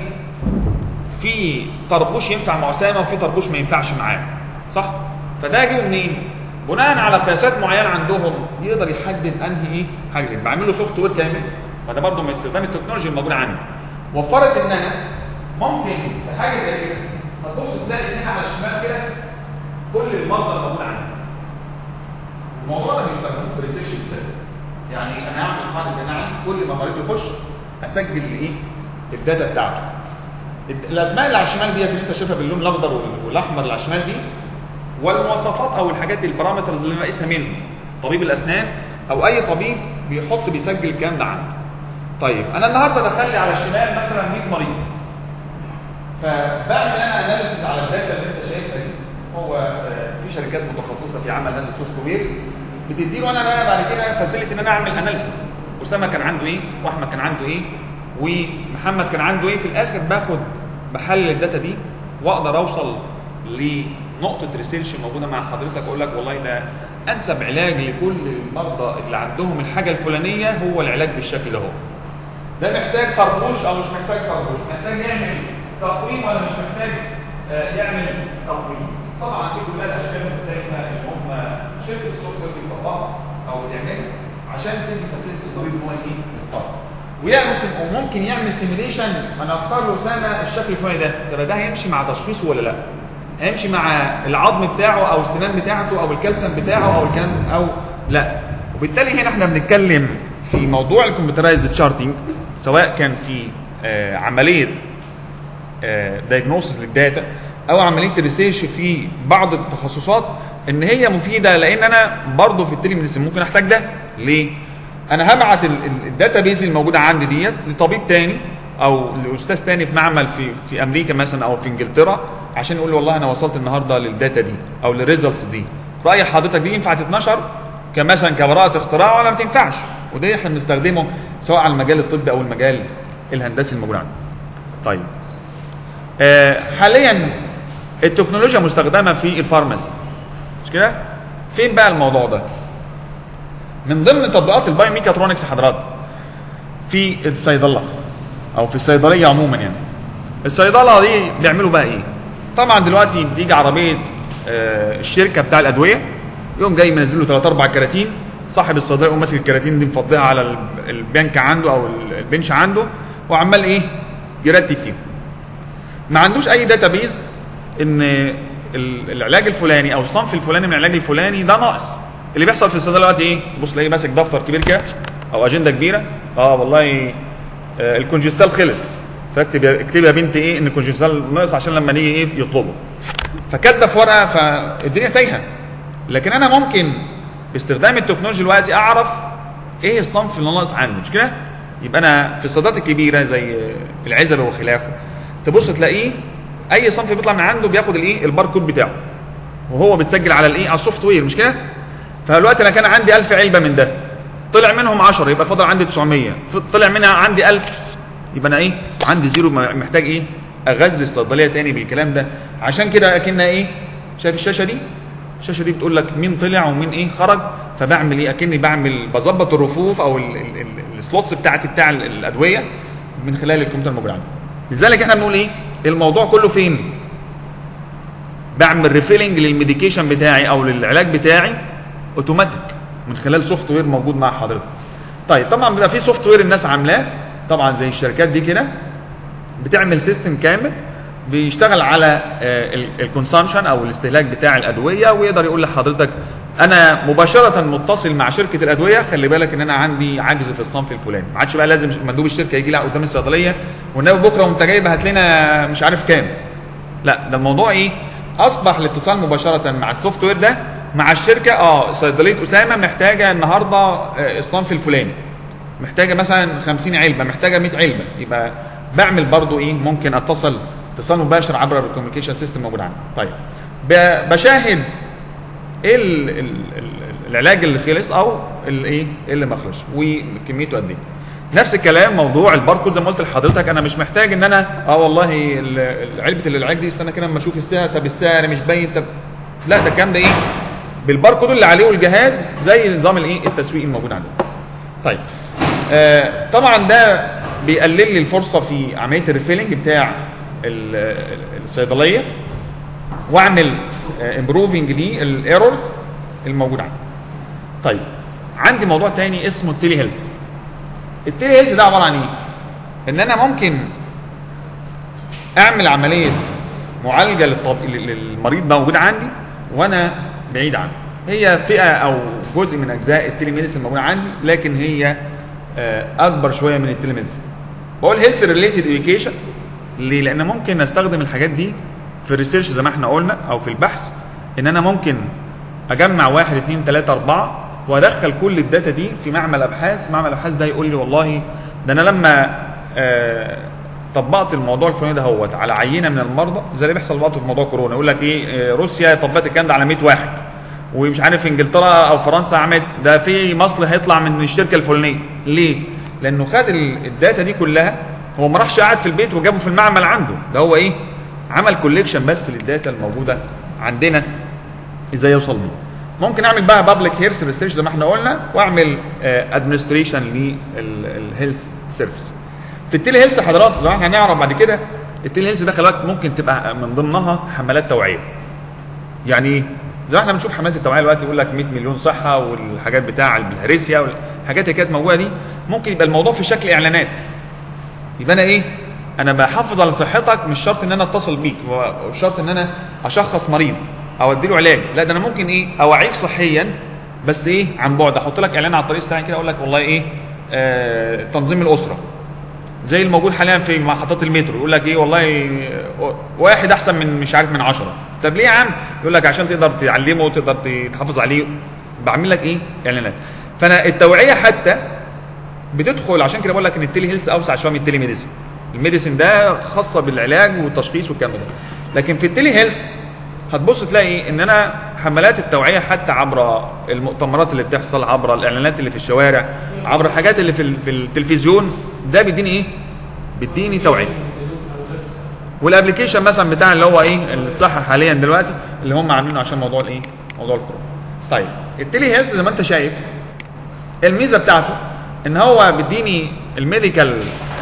Speaker 1: في طربوش ينفع مع اسامه وفي طربوش ما ينفعش معاه، صح؟ فده جه منين؟ بناء على قياسات معينه عندهم يقدر يحدد انهي ايه؟ حاجه زي بعمل له سوفت وير كامل، فده برضه من استخدام التكنولوجيا الموجوده عندي. وفرت ان انا ممكن في حاجه زي كده هتبص تلاقي هنا على الشمال كده كل المرضى الموجوده عندي. الموضوع ده بيستخدموه في الريسيرش بالذات. يعني انا هعمل قاعده جماعي كل ما مريض يخش اسجل الايه؟ الداتا بتاعته. الاسماء اللي على الشمال ديت اللي انت شايفها باللون الاخضر والاحمر اللي على الشمال دي، والمواصفات او الحاجات البارامترز اللي انا قايسها منه، طبيب الاسنان او اي طبيب بيسجل الكلام ده عنده. طيب انا النهارده دخل لي على الشمال مثلا 100 مريض، فبعمل انا اناليسيس على الداتا اللي انت شايفها دي. هو في شركات متخصصه في عمل هذا السوفت وير بتدي له انا بقى بعد كده فاسيلتي ان انا اعمل اناليسيس. اسامه كان عنده ايه؟ واحمد كان عنده ايه؟ ومحمد كان عنده ايه؟ في الاخر بحلل الداتا دي واقدر اوصل لنقطه ريسيرش موجوده مع حضرتك، اقول لك والله ده انسب علاج لكل المرضى اللي عندهم الحاجه الفلانيه هو العلاج بالشكل ده. ده محتاج طربوش او مش محتاج طربوش، محتاج يعمل تقويم ولا مش محتاج يعمل تقويم. طبعا في كلها الاشكال المختلفه اللي هم شركه السوفت وير بتطبقها او بتعملها عشان تدي فاسيلتي للطبيب ان هو يطبق. وممكن يعمل سيميليشن. انا اختار له اسامه الشكل الفلاني ده، ده هيمشي مع تشخيصه ولا لا؟ هيمشي مع العظم بتاعه او السنان بتاعته او الكالسيوم بتاعه او الكلام او لا. وبالتالي هنا احنا بنتكلم في موضوع الكمبيوترايزد تشارتنج، سواء كان في عمليه دايجنوستس للداتا او عمليه ريسيرش في بعض التخصصات، ان هي مفيده. لان انا برضه في التيلي ميديسين ممكن احتاج ده. ليه؟ انا هبعت الداتا بيز الموجوده عندي ديت لطبيب تاني او لاستاذ تاني في معمل في امريكا مثلا او في انجلترا، عشان يقول له والله انا وصلت النهارده للداتا دي او للريزلتس دي، راي حضرتك دي ينفع تتنشر كمثلا كبراءه اختراع ولا ما تنفعش؟ وده احنا بنستخدمه سواء على المجال الطبي او المجال الهندسي الموجود عندنا. طيب حاليا التكنولوجيا مستخدمه في الفارماسي، مش كده؟ فين بقى الموضوع ده؟ من ضمن تطبيقات البايو ميكاترونكس حضرتك في الصيدله او في الصيدليه عموما. يعني الصيدله دي بيعملوا بقى ايه؟ طبعا دلوقتي بتيجي عربيه الشركه بتاع الادويه، يقوم جاي منزل له 3 4 كراتين، صاحب الصيدليه يقوم ماسك الكراتين دي مفضيها على البنك عنده او البنش عنده وعمال ايه؟ يرتب فيهم. ما عندوش اي داتابيز ان العلاج الفلاني او الصنف الفلاني من العلاج الفلاني ده ناقص. اللي بيحصل في الصيدله دلوقتي ايه؟ تبص تلاقيه ماسك دفتر كبير كده او اجنده كبيره، والله الكونجستال خلص، اكتب يا بنتي ايه ان الكونجستال ناقص عشان لما نيجي ايه يطلبه. فكاتبه في ورقه، فالدنيا تايهه. لكن انا ممكن باستخدام التكنولوجيا دلوقتي اعرف ايه الصنف اللي ناقص عندي، مش كده؟ يبقى انا في الصيدليات الكبيره زي العزبه وخلافه تبص تلاقيه اي صنف بيطلع من عنده بياخد الايه؟ الباركود بتاعه وهو بيتسجل على الايه؟ على السوفت وير، مش كده؟ فدلوقتي انا كان عندي 1000 علبه من ده، طلع منهم 10 يبقى فاضل عندي 900، طلع منها عندي 1000 يبقى انا ايه؟ عندي زيرو، محتاج ايه؟ اغذي الصيدليه تاني بالكلام ده. عشان كده اكنها ايه؟ شايف الشاشه دي؟ الشاشه دي بتقول لك مين طلع ومين ايه خرج. فبعمل ايه؟ اكني بظبط الرفوف او السلوتس بتاع الادويه من خلال الكمبيوتر الموجود عندي. لذلك احنا بنقول ايه؟ الموضوع كله فين؟ بعمل ريفيلنج للميديكيشن بتاعي او للعلاج بتاعي اوتوماتيك من خلال سوفت وير موجود مع حضرتك. طيب طبعا بيبقى في سوفت وير الناس عاملاه، طبعا زي الشركات دي كده بتعمل سيستم كامل بيشتغل على الكونسامشن او الاستهلاك بتاع الادويه، ويقدر يقول لحضرتك انا مباشره متصل مع شركه الادويه، خلي بالك ان انا عندي عجز في الصنف الفلاني. ما عادش بقى لازم مندوب الشركه يجي لي قدام الصيدليه والنبي بكره وانت جايب هات لنا مش عارف كام. لا، ده الموضوع ايه؟ اصبح الاتصال مباشره مع السوفت وير ده مع الشركه. صيدليه اسامه محتاجه النهارده الصنف الفلاني، محتاجه مثلا 50 علبه، محتاجه 100 علبه، يبقى بعمل برضو ايه؟ ممكن اتصل اتصال مباشر عبر الكوميونيكيشن سيستم موجود عندي. طيب بشاهد ايه العلاج اللي خلص او الايه اللي ما خلصش وكميته قد ايه. نفس الكلام موضوع الباركود زي ما قلت لحضرتك، انا مش محتاج ان انا والله علبه العلاج دي استنى كده اما اشوف السعر، طب السعر مش باين، طب لا، ده الكلام ده ايه؟ بالباركود اللي عليه الجهاز زي نظام الايه؟ التسويق الموجود عندنا. طيب طبعا ده بيقلل لي الفرصه في عمليه الريفيلنج بتاع الصيدليه، واعمل امبروفنج للايرورز الموجود عندي. طيب عندي موضوع تاني اسمه التيلي هيلث. التيلي هيلث ده عباره عن ايه؟ ان انا ممكن اعمل عمليه معالجه للمريض موجود عندي وانا بعيد عنه. هي فئه او جزء من اجزاء التيلي ميديسن الموجوده عندي، لكن هي اكبر شويه من التيلي ميديسن. بقول هيلث ريليتد اديوكيشن ليه؟ لان ممكن استخدم الحاجات دي في الريسيرش زي ما احنا قلنا او في البحث، ان انا ممكن اجمع 1 2 3 4 وادخل كل الداتا دي في معمل ابحاث. معمل الابحاث ده يقول لي والله ده انا لما طبقت الموضوع الفلاني ده هوت على عينه من المرضى، زي اللي بيحصل برضه في موضوع كورونا، يقول لك ايه روسيا طبقت الكلام ده على 100 واحد، ومش عارف انجلترا او فرنسا عملت ده، في مصل هيطلع من الشركه الفلانيه. ليه؟ لانه خد الداتا دي كلها، هو ما راحش قاعد في البيت وجابه في المعمل عنده، ده هو ايه؟ عمل كوليكشن بس للداتا الموجوده عندنا ازاي يوصل بيه. ممكن اعمل بقى بابليك هيلث ريسيرش زي ما احنا قلنا، واعمل ادمنستريشن للهيلث سيرفيس. في التيلي هيلث حضرات زي ما احنا هنعرف بعد كده، التيلي هيلث ده خلي بالك ممكن تبقى من ضمنها حملات توعيه. يعني ايه؟ زي ما احنا بنشوف حملات التوعيه دلوقتي يقول لك 100 مليون صحه والحاجات بتاع البلهارسيا والحاجات اللي كانت موجوده دي، ممكن يبقى الموضوع في شكل اعلانات. يبقى انا ايه؟ انا بحافظ على صحتك، مش شرط ان انا اتصل بيك، مش شرط ان انا اشخص مريض او اديله علاج، لا ده انا ممكن ايه؟ اوعيك صحيا بس ايه؟ عن بعد. احط لك اعلان على الطريق بتاعي كده اقول لك والله ايه؟ تنظيم الاسره. زي الموجود حاليا في محطات المترو، يقول لك ايه؟ والله واحد احسن من مش عارف من 10. طب ليه يا عم؟ يقول لك عشان تقدر تعلمه وتقدر تحافظ عليه. بعمل لك ايه؟ اعلانات. فانا التوعيه حتى بتدخل، عشان كده بقول لك ان التيلي هيلث اوسع شويه من التيلي ميديسن. الميديسن ده خاصه بالعلاج والتشخيص والكلام ده، لكن في التيلي هيلث هتبص تلاقي ان انا حملات التوعيه حتى عبر المؤتمرات اللي بتحصل، عبر الاعلانات اللي في الشوارع، عبر الحاجات اللي في التلفزيون، ده بيديني ايه؟ بيديني توعيه. والابلكيشن مثلا بتاع اللي هو ايه؟ الصحه حاليا دلوقتي اللي هم عاملينه عشان موضوع الايه؟ موضوع الكورونا. طيب التيلي هيلث زي ما انت شايف الميزه بتاعته ان هو بيديني الميديكال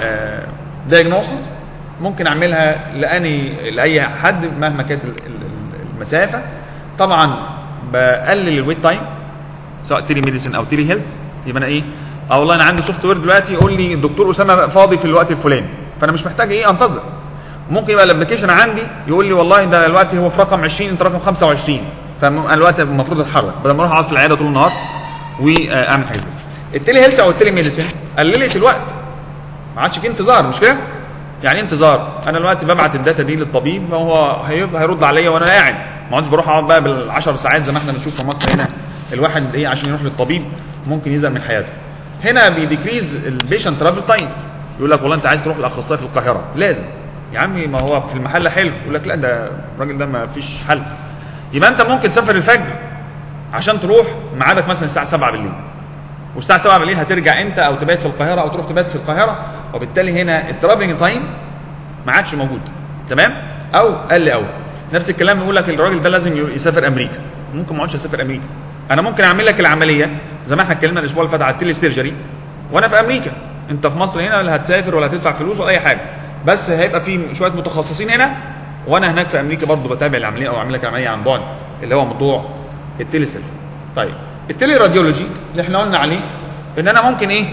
Speaker 1: دايجنوستس، ممكن اعملها لاي حد مهما كانت المسافه. طبعا بقلل الويت تايم سواء تيلي ميديسن او تيلي هيلث. يبقى انا ايه؟ والله انا عندي سوفت وير دلوقتي يقول لي الدكتور اسامه فاضي في الوقت الفلاني، فانا مش محتاج ايه؟ انتظر. ممكن يبقى الابلكيشن عندي يقول لي والله ده الوقت هو في رقم 20 انت رقم 25، فالوقت المفروض اتحرك بدل ما اروح اقعد في العياده طول النهار واعمل حاجه. التيلي هيلث او التيلي ميديسن قللت الوقت، ما عادش فيه انتظار. مش كده؟ يعني انتظار، انا دلوقتي ببعت الداتا دي للطبيب وهو هيرد عليا وانا قاعد، ما عادش بروح اقعد بقى بال10 ساعات زي ما احنا بنشوف في مصر هنا. الواحد ايه عشان يروح للطبيب ممكن يزهق من حياته. هنا بيديكريز البيشنت ترافل تايم، يقول لك والله انت عايز تروح لاخصائي في القاهره، لازم يا عمي ما هو في المحل حلو، يقول لك لا ده الراجل ده ما فيش حل. يبقى انت ممكن تسافر الفجر عشان تروح ميعادك مثلا الساعه 7 بالليل، والساعه 7 بالليل هترجع انت او تبات في القاهره او تروح تبات في القاهره، وبالتالي هنا الترافلنج تايم ما عادش موجود. تمام؟ او قل قوي. نفس الكلام يقول لك الراجل ده لازم يسافر امريكا، ممكن ما اقعدش اسافر امريكا. انا ممكن اعمل لك العمليه زي ما احنا اتكلمنا الاسبوع اللي فات على التيلي سيرجري وانا في امريكا. انت في مصر هنا لا هتسافر ولا هتدفع فلوس ولا اي حاجه، بس هيبقى في شويه متخصصين هنا، وانا هناك في امريكا برضه بتابع العمليه او اعمل لك عمليه عن بعد، اللي هو موضوع التيلي سيرجري. طيب التيلي راديولوجي اللي احنا قلنا عليه ان انا ممكن ايه؟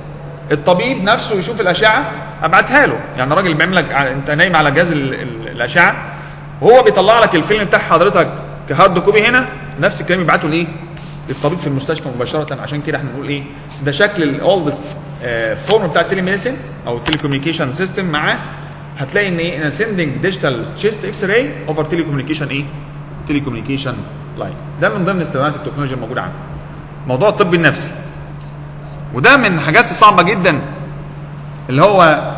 Speaker 1: الطبيب نفسه يشوف الاشعه ابعتها له. يعني الراجل بيعمل لك، انت نايم على جهاز الاشعه وهو بيطلع لك الفيلم بتاع حضرتك كهارد كوبي هنا، نفس الكلام يبعته لايه؟ للطبيب في المستشفى مباشره. عشان كده احنا بنقول ايه؟ ده شكل الاولدست فورم بتاع التيلي ميديسن او التيلي كوميونيكيشن سيستم. معاه هتلاقي ان ايه؟ سندنج ديجيتال تشيست اكس راي اوفر تيلي كوميونيكيشن ايه؟ تيلي كوميونيكيشن لاين. ده من ضمن استخدامات التكنولوجيا الموجوده عندنا. موضوع الطب النفسي، وده من الحاجات الصعبه جدا اللي هو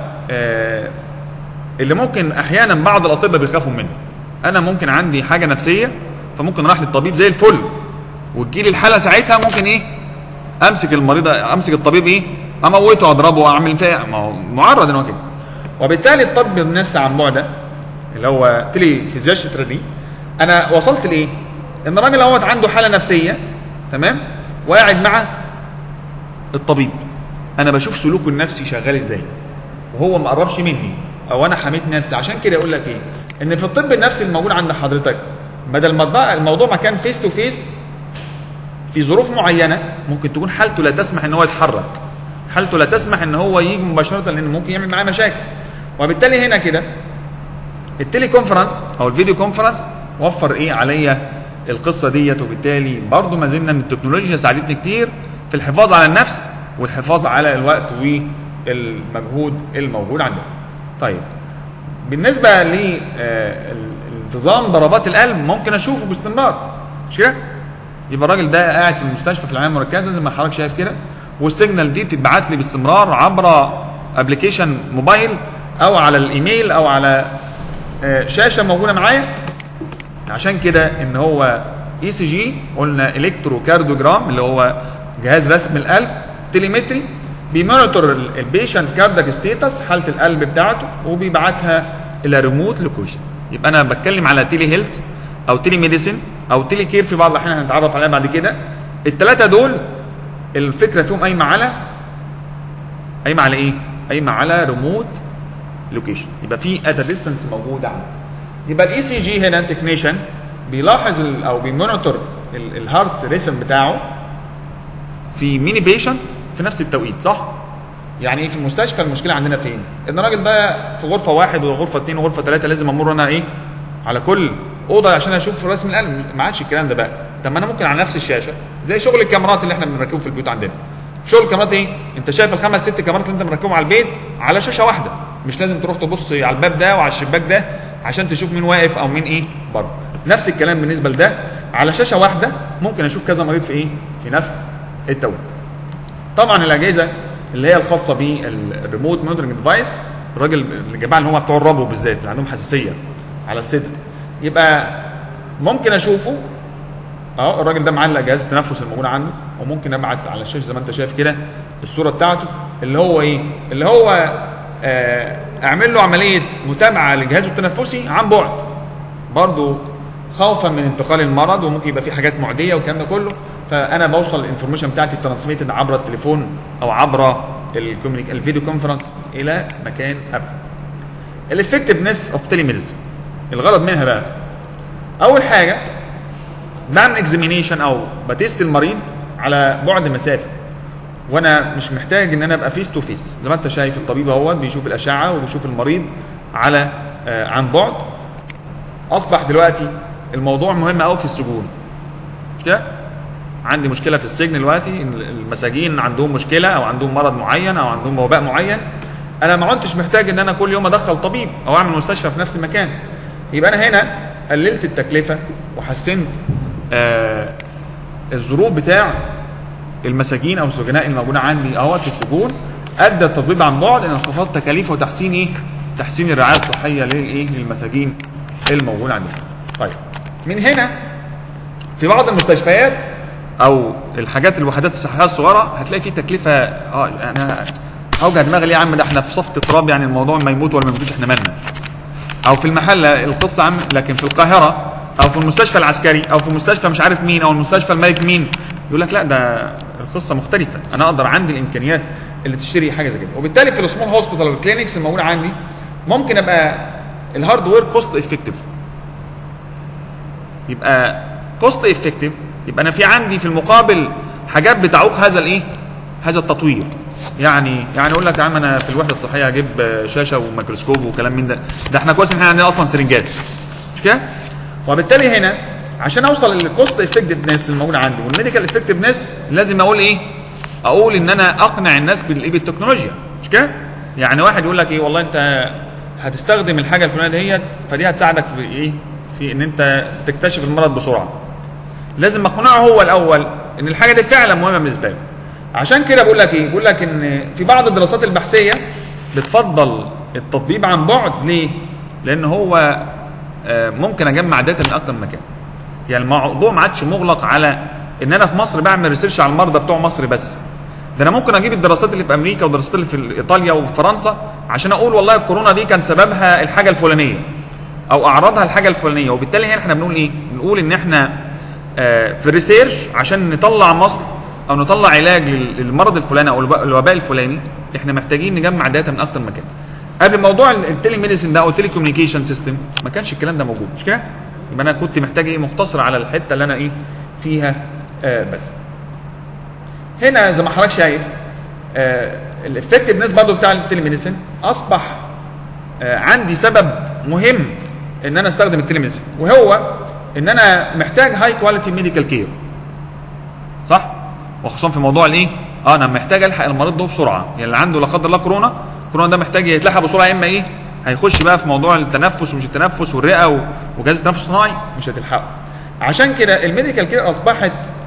Speaker 1: اللي ممكن احيانا بعض الاطباء بيخافوا منه. انا ممكن عندي حاجه نفسيه فممكن راح للطبيب زي الفل وتجي لي الحاله ساعتها ممكن ايه؟ امسك المريض، امسك الطبيب ايه؟ اموته اضربه واعمل فيها، معرض ان هو كده. وبالتالي الطب النفسي عن بعد اللي هو تيلي فيزيوثيرابي، انا وصلت لايه؟ ان الراجل اهوت عنده حاله نفسيه تمام وقاعد مع الطبيب، انا بشوف سلوكه النفسي شغال ازاي وهو ما قربش مني او انا حميت نفسي. عشان كده اقول لك ايه؟ ان في الطب النفسي الموجود عند حضرتك بدل ما الموضوع ما كان فيس تو فيس، في ظروف معينه ممكن تكون حالته لا تسمح ان هو يتحرك، حالته لا تسمح ان هو يجي مباشره لان ممكن يعمل معاه مشاكل. وبالتالي هنا كده التيلي كونفرنس او الفيديو كونفرنس وفر ايه عليا القصه ديت. وبالتالي برضو ما زلنا ان التكنولوجيا ساعدتني كتير في الحفاظ على النفس والحفاظ على الوقت والمجهود الموجود عندنا. طيب بالنسبه لانتظام ضربات القلب ممكن اشوفه باستمرار، مش كده؟ يبقى الراجل ده قاعد في المستشفى في العنايه المركزه زي ما حضرتك شايف كده، والسيجنال دي تتبعت لي باستمرار عبر ابلكيشن موبايل او على الايميل او على شاشه موجوده معايا. عشان كده ان هو اي سي جي قلنا الكتروكارديوجرام اللي هو جهاز رسم القلب، تليمتري بيمونيتور البيشنت كاردياك ستيتس حاله القلب بتاعته وبيبعتها الى ريموت لوكيشن. يبقى انا بتكلم على تيلي هيلث او تيلي ميديسن او تيلي كير في بعض الاحيان هنتعرف عليها بعد كده. الثلاثه دول الفكره فيهم قايمه على ايه؟ قايمه على ريموت لوكيشن، يبقى في ات ديستانس موجود عنده. يبقى الاي سي جي هنا تكنيشن بيلاحظ او بيمونيتور الهارت ريسم بتاعه في ميني بيشنت في نفس التوقيت، صح؟ يعني ايه في المستشفى المشكله عندنا فين؟ ان الراجل ده في غرفه 1 وغرفه 2 وغرفه 3 لازم امر انا ايه؟ على كل اوضه عشان اشوف رسم القلب، ما عادش الكلام ده بقى. طب ما انا ممكن على نفس الشاشه زي شغل الكاميرات اللي احنا بنركبه في البيوت عندنا. شغل الكاميرات ايه؟ انت شايف الخمس ست كاميرات اللي انت مركبهم على البيت على شاشه واحده، مش لازم تروح تبص على الباب ده وعلى الشباك ده عشان تشوف مين واقف او مين ايه بره. نفس الكلام بالنسبه لده، على شاشه واحده ممكن اشوف كذا مريض في ايه؟ في نفس التوقيت. طبعا الاجهزه اللي هي الخاصه بالريموت مونيتورنج ديفايس، الراجل الجماعه اللي هم بتوع الربو بالذات اللي عندهم حساسيه على الصدر، يبقى ممكن اشوفه اهو الراجل ده معلق جهاز التنفس الموجود عنده، وممكن ابعت على الشاشه زي ما انت شايف كده الصوره بتاعته اللي هو ايه؟ اللي هو اعمل له عمليه متابعه لجهازه التنفسي عن بعد، برضه خوفا من انتقال المرض وممكن يبقى في حاجات معديه والكلام ده كله، فانا بوصل الانفورميشن بتاعتي الترانسميتد عبر التليفون او عبر الفيديو كونفرنس الى مكان ابعد. الافكتفنس اوف تيليميديسن، الغرض منها بقى اول حاجه بعمل اكزامينيشن او بتست المريض على بعد مسافه، وانا مش محتاج ان انا ابقى فيس تو فيس. زي ما انت شايف الطبيب اهوت بيشوف الاشعه وبيشوف المريض على عن بعد. اصبح دلوقتي الموضوع مهم قوي في السجون، مش كده؟ عندي مشكله في السجن دلوقتي، المساجين عندهم مشكله او عندهم مرض معين او عندهم وباء معين، انا ما عدتش محتاج ان انا كل يوم ادخل طبيب او اعمل مستشفى في نفس المكان. يبقى انا هنا قللت التكلفه وحسنت الظروف بتاع المساجين او السجناء الموجودين عندي اهوت في السجون. ادى التطبيق عن بعد ان انخفاض تكاليف وتحسين ايه؟ تحسين الرعايه الصحيه للمساجين الموجودين عندنا. طيب من هنا في بعض المستشفيات او الوحدات الصحيه الصغيره هتلاقي في تكلفه انا اوجع دماغي ليه يا عم؟ ده احنا في صفه تراب، يعني الموضوع ما يموت ولا ما يموتش احنا مالنا. او في المحله القصه عم، لكن في القاهره او في المستشفى العسكري او في مستشفى مش عارف مين او المستشفى الملك مين يقول لك لا ده القصه مختلفه، انا اقدر عندي الامكانيات اللي تشتري حاجه زي كده. وبالتالي في السمول هوسبيتال والكلينكس الموجوده عندي ممكن ابقى الهاردوير كوست افكتيف، يبقى كوست افكتيف، يبقى انا في عندي في المقابل حاجات بتعوق هذا التطوير. يعني اقول لك يا عم انا في الوحده الصحيه هجيب شاشه وميكروسكوب وكلام من ده احنا كويس ان احنا عندنا اصلا سرنجات، مش كده؟ وبالتالي هنا عشان اوصل للكوست افكتفنس الموجود عندي والميديكال افكتفنس لازم اقول ايه؟ اقول ان انا اقنع الناس بالتكنولوجيا، مش كده؟ يعني واحد يقول لك ايه والله انت هتستخدم الحاجه الفلانيه ديت فدي هتساعدك في ايه؟ في ان انت تكتشف المرض بسرعه. لازم اقنعه هو الاول ان الحاجه دي فعلا مهمه بالنسبه له. عشان كده بقول لك ايه؟ بقول لك ان في بعض الدراسات البحثيه بتفضل التطبيق عن بعد. ليه؟ لان هو ممكن اجمع داتا من اكتر من مكان. يعني الموضوع ما عادش مغلق على ان انا في مصر بعمل ريسيرش على المرضى بتوع مصر بس، ده انا ممكن اجيب الدراسات اللي في امريكا والدراسات اللي في ايطاليا وفي فرنسا عشان اقول والله الكورونا دي كان سببها الحاجه الفلانيه او اعراضها الحاجه الفلانيه. وبالتالي هنا احنا بنقول ايه؟ بنقول ان احنا في الريسيرش عشان نطلع مصر او نطلع علاج للمرض الفلاني او الوباء الفلاني احنا محتاجين نجمع داتا من اكتر مكان. قبل موضوع التيلي ميديسن ده او التيلي كوميونيكيشن سيستم ما كانش الكلام ده موجود، مش كده؟ يبقى انا كنت محتاج ايه؟ مختصر على الحته اللي انا ايه فيها بس. هنا زي ما حضرتك شايف الافكتفنس برضه بتاع التيلي ميديسن اصبح عندي سبب مهم ان انا استخدم التيلي ميديسن، وهو ان انا محتاج هاي كواليتي ميديكال كير، صح؟ وخصوصا في موضوع الايه؟ انا محتاج الحق المريض ده بسرعه، يعني اللي عنده لا قدر الله كورونا ده محتاج يتلحق بسرعه، يا اما ايه؟ هيخش بقى في موضوع التنفس ومش التنفس والرئه وجهاز التنفس الصناعي مش هتلحقه. عشان كده الميديكال كير اصبحت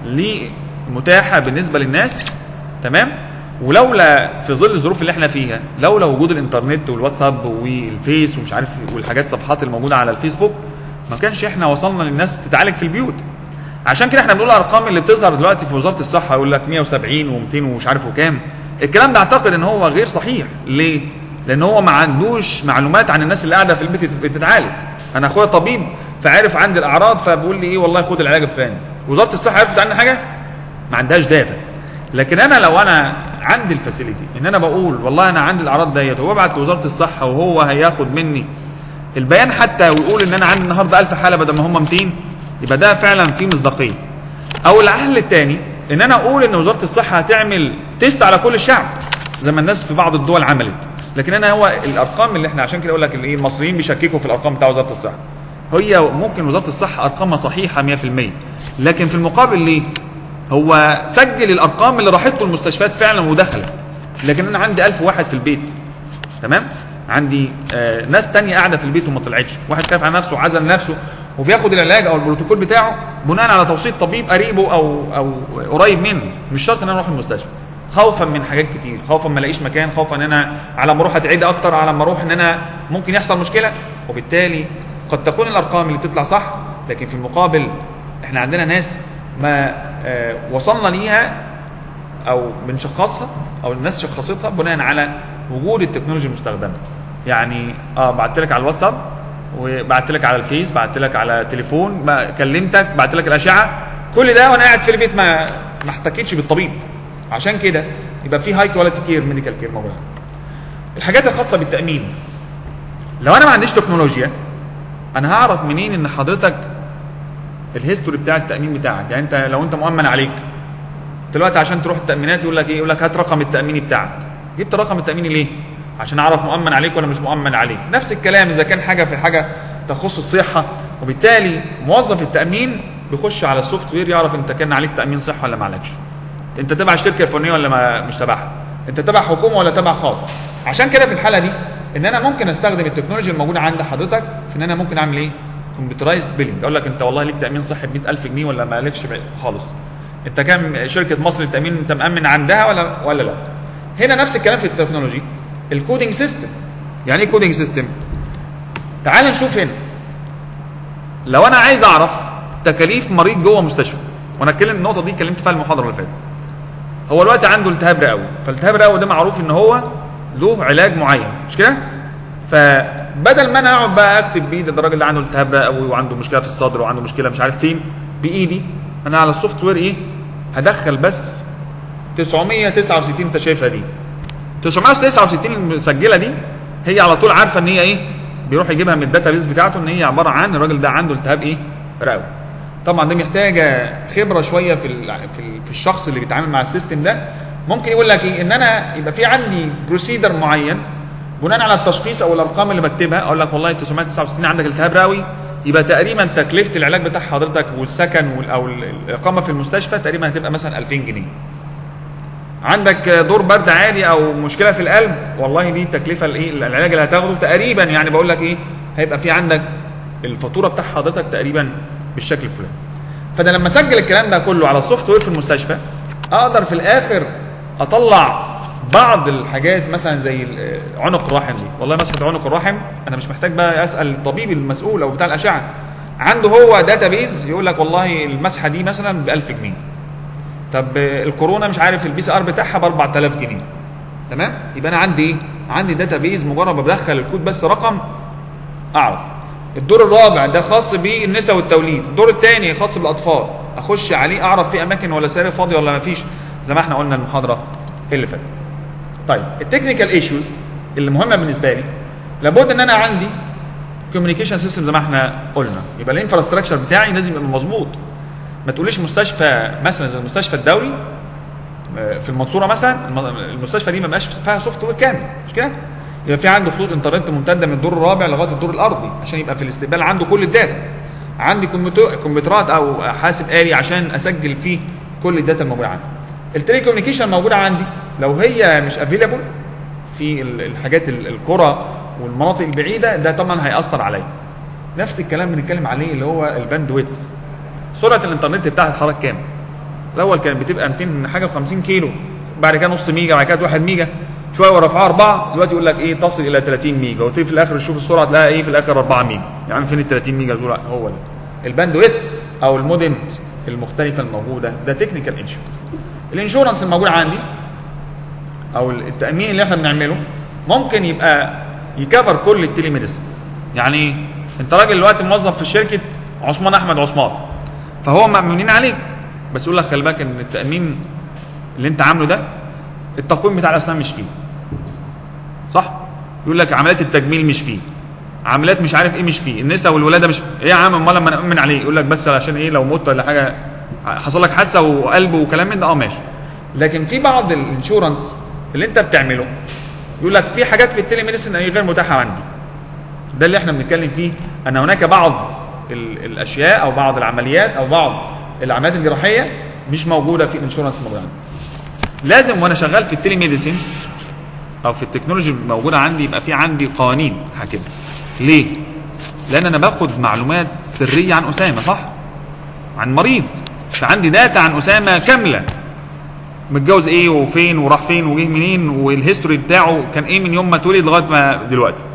Speaker 1: متاحه بالنسبه للناس، تمام. ولولا في ظل الظروف اللي احنا فيها، لولا وجود الانترنت والواتساب والفيس ومش عارف والحاجات الصفحات الموجوده على الفيسبوك، ما كانش احنا وصلنا للناس تتعالج في البيوت. عشان كده احنا بنقول الارقام اللي بتظهر دلوقتي في وزاره الصحه يقول لك 170 و200 ومش عارف وكام. الكلام ده اعتقد ان هو غير صحيح. ليه؟ لان هو ما عندوش معلومات عن الناس اللي قاعده في البيت بتتعالج. انا اخويا طبيب فعارف عندي الاعراض فبقول لي ايه والله خد العلاج الفلاني. وزاره الصحه عرفت عني حاجه؟ ما عندهاش داتا. لكن انا لو انا عندي الفاسيلتي ان انا بقول والله انا عندي الاعراض ديت وببعت لوزاره الصحه وهو هياخد مني البيان حتى ويقول ان انا عندي النهارده 1000 حاله بدل ما هم 200، يبقى ده فعلا فيه مصداقيه. او الحل الثاني ان انا اقول ان وزاره الصحه هتعمل تيست على كل الشعب زي ما الناس في بعض الدول عملت. لكن انا هو الارقام اللي احنا عشان كده اقول لك المصريين بيشككوا في الارقام بتاع وزاره الصحه. هي ممكن وزاره الصحه ارقامها صحيحه 100%، لكن في المقابل ليه؟ هو سجل الارقام اللي راحت له المستشفيات فعلا ودخلت. لكن انا عندي 1000 واحد في البيت، تمام؟ عندي ناس تانية قاعده في البيت وما طلعتش، واحد خايف على نفسه وعزل نفسه وبياخد العلاج او البروتوكول بتاعه بناء على توصيه طبيب قريبه او قريب منه، مش شرط ان انا اروح المستشفى. خوفا من حاجات كتير، خوفا ما الاقيش مكان، خوفا ان انا على ما اروح اتعدي اكتر، على ما اروح ان انا ممكن يحصل مشكله. وبالتالي قد تكون الارقام اللي بتطلع صح، لكن في المقابل احنا عندنا ناس ما وصلنا ليها او بنشخصها او الناس شخصتها بناء على وجود التكنولوجيا المستخدمه. يعني بعت لك على الواتساب وبعت لك على الفيس، بعت لك على تليفون، كلمتك، بعت لك الاشعه، كل ده وانا قاعد في البيت ما احتكيتش بالطبيب. عشان كده يبقى في هاي كواليتي كير، ميديكال كير موجوده. الحاجات الخاصه بالتامين، لو انا ما عنديش تكنولوجيا انا هعرف منين ان حضرتك الهيستوري بتاع التامين بتاعك؟ يعني انت لو انت مؤمن عليك دلوقتي عشان تروح التامينات يقول لك ايه؟ يقول لك هات رقم التاميني بتاعك. جبت رقم التاميني ليه؟ عشان اعرف مؤمن عليك ولا مش مؤمن عليك. نفس الكلام اذا كان حاجه في حاجه تخص الصحه، وبالتالي موظف التامين بيخش على السوفت وير يعرف انت كان عليك تامين صحه ولا ما عليكش، انت تبع الشركه الفلانيه ولا ما مش تبعها، انت تبع حكومه ولا تبع خاص. عشان كده في الحاله دي ان انا ممكن استخدم التكنولوجيا الموجوده عند حضرتك في ان انا ممكن اعمل ايه؟ كمبيوترايزد بيلينج. اقول لك انت والله ليك تامين صحي ب 100000 جنيه ولا ما لكش خالص، انت كام شركه مصر للتامين انت مامن عندها ولا لا. هنا نفس الكلام في التكنولوجي. الكودينج سيستم، يعني ايه كودينج سيستم؟ تعال نشوف هنا. لو انا عايز اعرف تكاليف مريض جوه مستشفى، وانا اتكلم النقطه دي اتكلمت فيها المحاضره اللي فاتت. هو دلوقتي عنده التهاب رئوي، فالالتهاب الرئوي ده معروف ان هو له علاج معين، مش كده؟ فبدل ما انا اقعد بقى اكتب بايدي ده الراجل ده عنده التهاب رئوي وعنده مشكله في الصدر وعنده مشكله مش عارف فين، بايدي انا على السوفت وير ايه؟ هدخل بس 969 انت شايفها دي. 969 المسجله دي هي على طول عارفه ان هي ايه؟ بيروح يجيبها من الداتا بيز بتاعته ان هي عباره عن الراجل ده عنده التهاب ايه؟ رئوي. طبعا دي محتاجه خبره شويه في الشخص اللي بيتعامل مع السيستم ده. ممكن يقول لك ايه؟ ان انا يبقى في عندي بروسيدر معين بناء على التشخيص او الارقام اللي بكتبها، اقول لك والله 969 عندك التهاب رئوي، يبقى تقريبا تكلفه العلاج بتاع حضرتك والسكن او الاقامه في المستشفى تقريبا هتبقى مثلا 2000 جنيه. عندك دور برد عالي او مشكله في القلب، والله دي التكلفه الايه؟ العلاج اللي هتاخده تقريبا، يعني بقول لك ايه؟ هيبقى في عندك الفاتوره بتاع حضرتك تقريبا بالشكل الفلاني. فده لما اسجل الكلام ده كله على السوفت وير في المستشفى اقدر في الاخر اطلع بعض الحاجات مثلا زي عنق الرحم دي. والله مسحه عنق الرحم انا مش محتاج بقى اسال الطبيب المسؤول او بتاع الاشعه، عنده هو داتا بيز يقول لك والله المسحه دي مثلا ب 1000 جنيه. طب الكورونا مش عارف البي سي ار بتاعها ب 4000 جنيه. تمام؟ يبقى انا عندي ايه؟ عندي داتا بيز مجرد ما بدخل الكود بس رقم اعرف. الدور الرابع ده خاص بالنساء والتوليد، الدور الثاني خاص بالاطفال، اخش عليه اعرف في اماكن ولا ساري فاضي ولا ما فيش، زي ما احنا قلنا المحاضره اللي فاتت. طيب التكنيكال ايشوز اللي مهمه بالنسبه لي، لابد ان انا عندي كوميونيكيشن سيستم زي ما احنا قلنا، يبقى الانفراستراكشر بتاعي لازم يبقى مظبوط. ما تقوليش مستشفى مثلا زي المستشفى الدولي في المنصوره مثلا، المستشفى دي ما بقاش فيها سوفت وير كامل، مش كده؟ يبقى في عنده خطوط انترنت ممتده من الدور الرابع لغايه الدور الارضي عشان يبقى في الاستقبال عنده كل الداتا. عندي كمبيوترات او حاسب آلي عشان اسجل فيه كل الداتا الموجوده عندي. التلي كوميونيكيشن موجوده عندي، لو هي مش افيلابل في الحاجات القرى والمناطق البعيده ده طبعا هياثر عليا. نفس الكلام بنتكلم عليه اللي هو الباند ويتس، سرعه الانترنت بتاعت حضرتك كام؟ الاول كانت بتبقى 200 حاجه و50 كيلو، بعد كده نص ميجا، بعد كده 1 ميجا، شويه ورفعها 4، دلوقتي يقول لك ايه تصل الى 30 ميجا، وتيجي في الاخر تشوف السرعه تلاقيها ايه في الاخر 4 ميجا. يعني فين ال 30 ميجا دول؟ هو ده الباندويث او المودم المختلفه الموجوده. ده تكنيكال ايشو. الانشورنس الموجود عندي او التامين اللي احنا بنعمله ممكن يبقى يكفر كل التيلي ميديسن. يعني ايه؟ انت راجل دلوقتي موظف في شركه عثمان احمد عثمان، فهو مأمونين عليك، بس يقول لك خلي بالك ان التامين اللي انت عامله ده التقويم بتاع الاسنان مش فيه، صح؟ يقول لك عمليات التجميل مش فيه، عمليات مش عارف ايه مش فيه، النساء والولاده مش ايه يا عم، امال لما نأمن عليه؟ يقول لك بس عشان ايه لو مت ولا حاجه حصل لك حادثه وقلب وكلام من ده، ماشي. لكن في بعض الانشورنس اللي انت بتعمله يقول لك في حاجات في التيلي ميديسن غير متاحه عندي. ده اللي احنا بنتكلم فيه، ان هناك بعض الاشياء او بعض العمليات او بعض العمليات الجراحيه مش موجوده في الانشورنس الموجود عندي. لازم وانا شغال في التيلي ميديسن او في التكنولوجي الموجوده عندي يبقى في عندي قوانين حاكمه. ليه؟ لان انا باخد معلومات سريه عن اسامه، صح؟ عن مريض، فعندي داتا عن اسامه كامله، متجوز ايه وفين وراح فين وجه منين والهيستوري بتاعه كان ايه من يوم ما اتولد لغايه ما دلوقتي.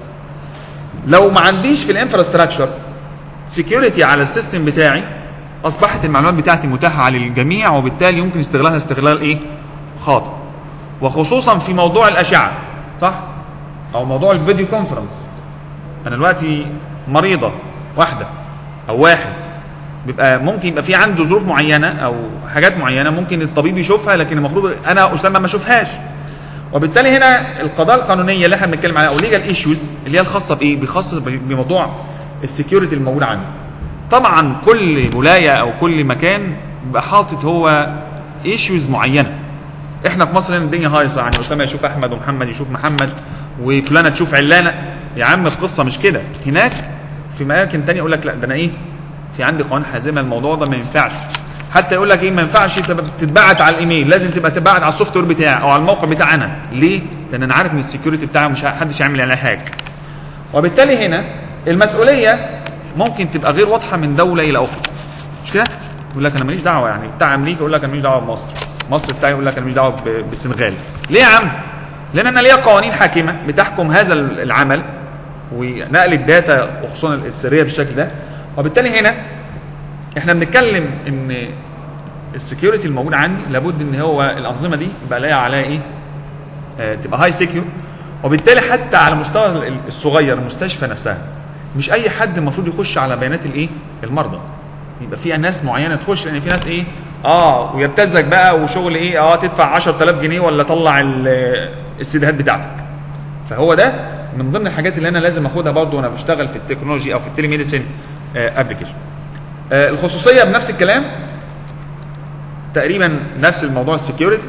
Speaker 1: لو ما عنديش في الانفراستراكشر سكيورتي على السيستم بتاعي، اصبحت المعلومات بتاعتي متاحه على الجميع، وبالتالي يمكن استغلالها استغلال ايه؟ خاطئ. وخصوصا في موضوع الاشعه، صح؟ او موضوع الفيديو كونفرنس. انا دلوقتي مريضه واحده او واحد بيبقى ممكن يبقى في عنده ظروف معينه او حاجات معينه ممكن الطبيب يشوفها، لكن المفروض انا اسامه ما اشوفهاش. وبالتالي هنا القضايا القانونيه اللي احنا بنتكلم عليها او ليجال ايشوز اللي هي الخاصه بايه؟ بخاصه بموضوع السكيورتي الموجود عندي. طبعا كل ولايه او كل مكان بيبقى حاطط هو ايشوز معينه. احنا في مصر هنا الدنيا هايصه، يعني اسامه يشوف احمد ومحمد يشوف محمد وفلانه تشوف علانه. يا عم القصه مش كده. هناك في اماكن ثانيه يقول لك لا ده انا ايه؟ في عندي قوانين حازمه، الموضوع ده ما ينفعش. حتى يقول لك ايه؟ ما ينفعش تتبعت على الايميل، لازم تبقى تتبعت على السوفت وير بتاعي او على الموقع بتاعي انا. ليه؟ لان انا عارف ان السكيورتي بتاعي مش حدش يعمل عليه هاك. وبالتالي هنا المسؤوليه ممكن تبقى غير واضحه من دوله الى اخرى. مش كده؟ يقول لك انا ماليش دعوه، يعني بتاع امريكا يقول لك انا ماليش دعوه بمصر، مصر بتاعي يقول لك انا ماليش دعوه بالسنغال. ليه يا عم؟ لان انا ليا قوانين حاكمه بتحكم هذا العمل ونقل الداتا وخصوصا السريه بالشكل ده. وبالتالي هنا احنا بنتكلم ان السكيورتي الموجود عندي لابد ان هو الانظمه دي يبقى لها عليها ايه؟ تبقى هاي سكيور. وبالتالي حتى على مستوى الصغير المستشفى نفسها مش اي حد المفروض يخش على بيانات الايه؟ المرضى. يبقى فيها ناس معينه تخش، لان في ناس ايه؟ ويبتزك بقى وشغل ايه؟ تدفع 10000 جنيه ولا طلع السيديهات بتاعتك. فهو ده من ضمن الحاجات اللي انا لازم اخدها برضو وانا بشتغل في التكنولوجي او في التيلي ميديسن ابلكيشن. الخصوصيه بنفس الكلام تقريبا، نفس الموضوع السكيورتي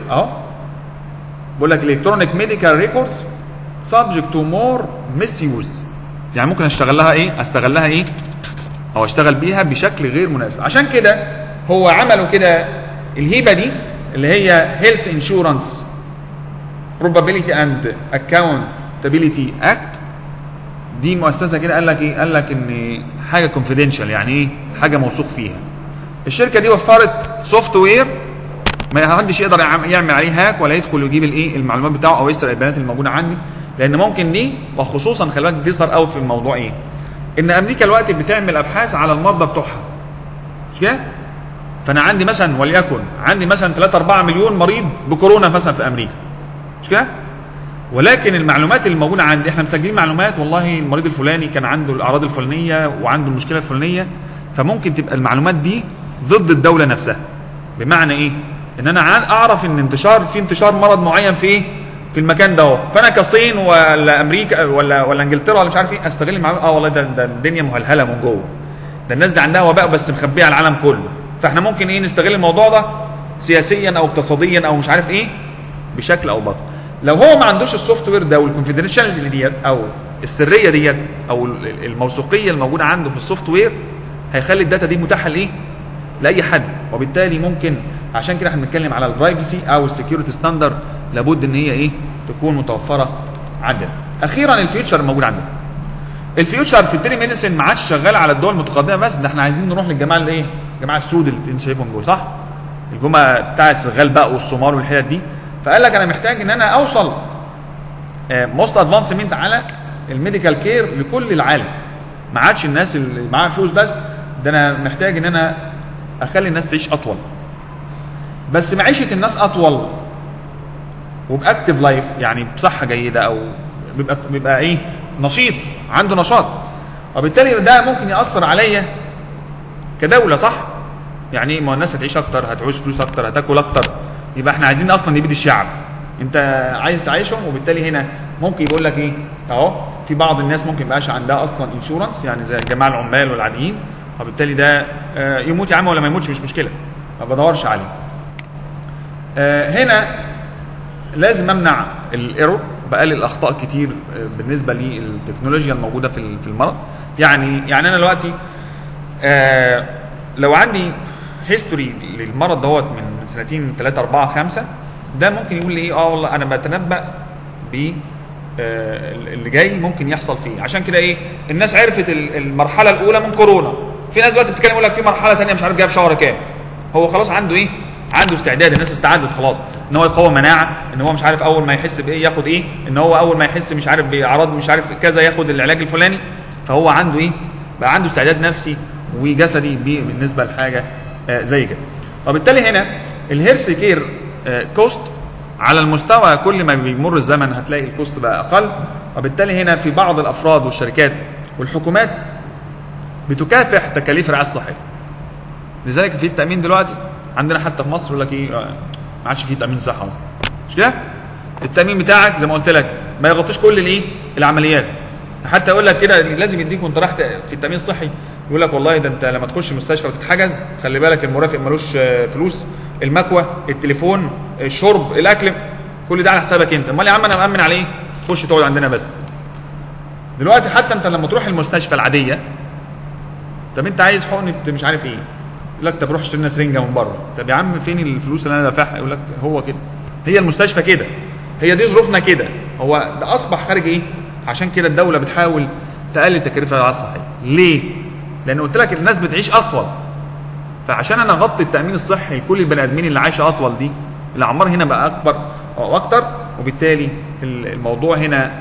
Speaker 1: بقول لك الكترونيك ميديكال ريكوردز سبجكت تو مور ميس يوز. يعني ممكن استغلها ايه؟ او اشتغل بيها بشكل غير مناسب. عشان كده هو عملوا كده الهيبه دي اللي هي هيلث انشورنس probability and accountability act. دي مؤسسه كده قال لك ايه؟ قال لك ان حاجه كونفيدنشال، يعني ايه؟ حاجه موثوق فيها. الشركه دي وفرت سوفت وير ما حدش يقدر يعمل عليه هاك ولا يدخل ويجيب الايه؟ المعلومات بتاعه او يسرق البيانات الموجوده عندي. لان ممكن دي، وخصوصا خلي بالك دي صار قوي في الموضوع ايه؟ ان امريكا دلوقتي بتعمل ابحاث على المرضى بتوعها. مش كده؟ فانا عندي مثلا وليكن عندي مثلا 3 4 مليون مريض بكورونا مثلا في امريكا. مش كده؟ ولكن المعلومات اللي موجوده عندي احنا مسجلين معلومات، والله المريض الفلاني كان عنده الاعراض الفلانيه وعنده المشكله الفلانيه، فممكن تبقى المعلومات دي ضد الدوله نفسها. بمعنى ايه؟ ان انا اعرف ان في انتشار مرض معين في ايه؟ في المكان ده فانا كصين ولا امريكا ولا انجلترا ولا مش عارف ايه استغل المعلومات. والله ده الدنيا مهلهله من جوه، ده الناس دي عندها وباء بس مخبيه على العالم كله، فاحنا ممكن ايه؟ نستغل الموضوع ده سياسيا او اقتصاديا او مش عارف ايه بشكل او باخر. لو هو ما عندوش السوفت وير ده والكونفيدنشاليتي ديت او السريه ديت او الموثوقيه الموجوده عنده في السوفت وير، هيخلي الداتا دي متاحه لايه؟ لاي حد. وبالتالي ممكن، عشان كده احنا بنتكلم على البرايفسي او السكيورتي ستاندرد، لابد ان هي ايه؟ تكون متوفره عندنا. اخيرا الفيوتشر الموجود عندنا. الفيوتشر في التيلي ميديسن ما عادش شغال على الدول المتقدمه بس، ده احنا عايزين نروح للجماعه الايه؟ الجماعه السود اللي انت شايفهم دول، صح؟ الجمعه بتاعت السنغال بقى والصومال والحتت دي. فقال لك انا محتاج ان انا اوصل موست ادفانسمنت على الميديكال كير لكل العالم، ما عادش الناس اللي معاها فلوس بس، ده انا محتاج ان انا اخلي الناس تعيش اطول. بس معيشه الناس اطول وباكتف لايف، يعني بصحه جيده، او بيبقى ايه، نشيط، عنده نشاط، وبالتالي ده ممكن ياثر عليا كدوله، صح؟ يعني ما الناس هتعيش اكتر، هتعوز فلوس اكتر، هتاكل اكتر، يبقى احنا عايزين اصلا نبيد الشعب. انت عايز تعيشهم، وبالتالي هنا ممكن يقول لك ايه اهو، في بعض الناس ممكن يبقاش عندها اصلا انشورنس، يعني زي الجماعه العمال والعاديين، وبالتالي ده يموت يا عم ولا ما يموتش مش مشكله، ما بدورش عليه. هنا لازم امنع الايرور، بقلل الاخطاء كتير بالنسبه للتكنولوجيا الموجوده في المرض. يعني انا دلوقتي لو عندي هيستوري للمرض دوت من سنتين 3 4 5، ده ممكن يقول لي ايه، والله انا بتنبأ ب اللي جاي ممكن يحصل فيه. عشان كده ايه، الناس عرفت المرحله الاولى من كورونا. في ناس دلوقتي بتتكلم يقول لك في مرحله ثانيه مش عارف جايه في شهر كام. هو خلاص عنده ايه، عنده استعداد، الناس استعدت خلاص ان هو يقوي مناعه، ان هو مش عارف اول ما يحس بايه ياخد ايه، ان هو اول ما يحس مش عارف باعراض مش عارف كذا ياخد العلاج الفلاني. فهو عنده ايه، بقى عنده استعداد نفسي وجسدي بالنسبه لحاجه زي كده. وبالتالي هنا الهيلث كير كوست على المستوى كل ما بيمر الزمن هتلاقي الكوست بقى اقل، وبالتالي هنا في بعض الافراد والشركات والحكومات بتكافح تكاليف الرعايه الصحيه. لذلك في التامين دلوقتي عندنا حتى في مصر يقول لك ايه، ما عادش في تامين صحه اصلا، مش كده؟ التامين بتاعك زي ما قلت لك ما يغطيش كل الايه، العمليات. حتى يقول لك كده لازم يديك وانت رايح في التامين الصحي، يقول لك والله ده انت لما تخش المستشفى وتتحجز خلي بالك المرافق ملوش فلوس، المكوى، التليفون، الشرب، الاكل، كل ده على حسابك انت. امال يا عم انا مأمن على ايه؟ تخش تقعد عندنا بس. دلوقتي حتى انت لما تروح المستشفى العاديه، طب انت عايز حقنه مش عارف ايه، يقول لك طب روح اشتري لنا سرنجه من بره. طب يا عم فين الفلوس اللي انا دافعها؟ يقول لك هو كده، هي المستشفى كده، هي دي ظروفنا كده. هو ده اصبح خارج ايه؟ عشان كده الدوله بتحاول تقلل تكاليف الرعايه الصحيه. ليه؟ لان قلت لك الناس بتعيش اطول، فعشان انا اغطي التامين الصحي لكل البني ادمين اللي عايشه اطول دي، الاعمار هنا بقى اكبر او اكتر، وبالتالي الموضوع هنا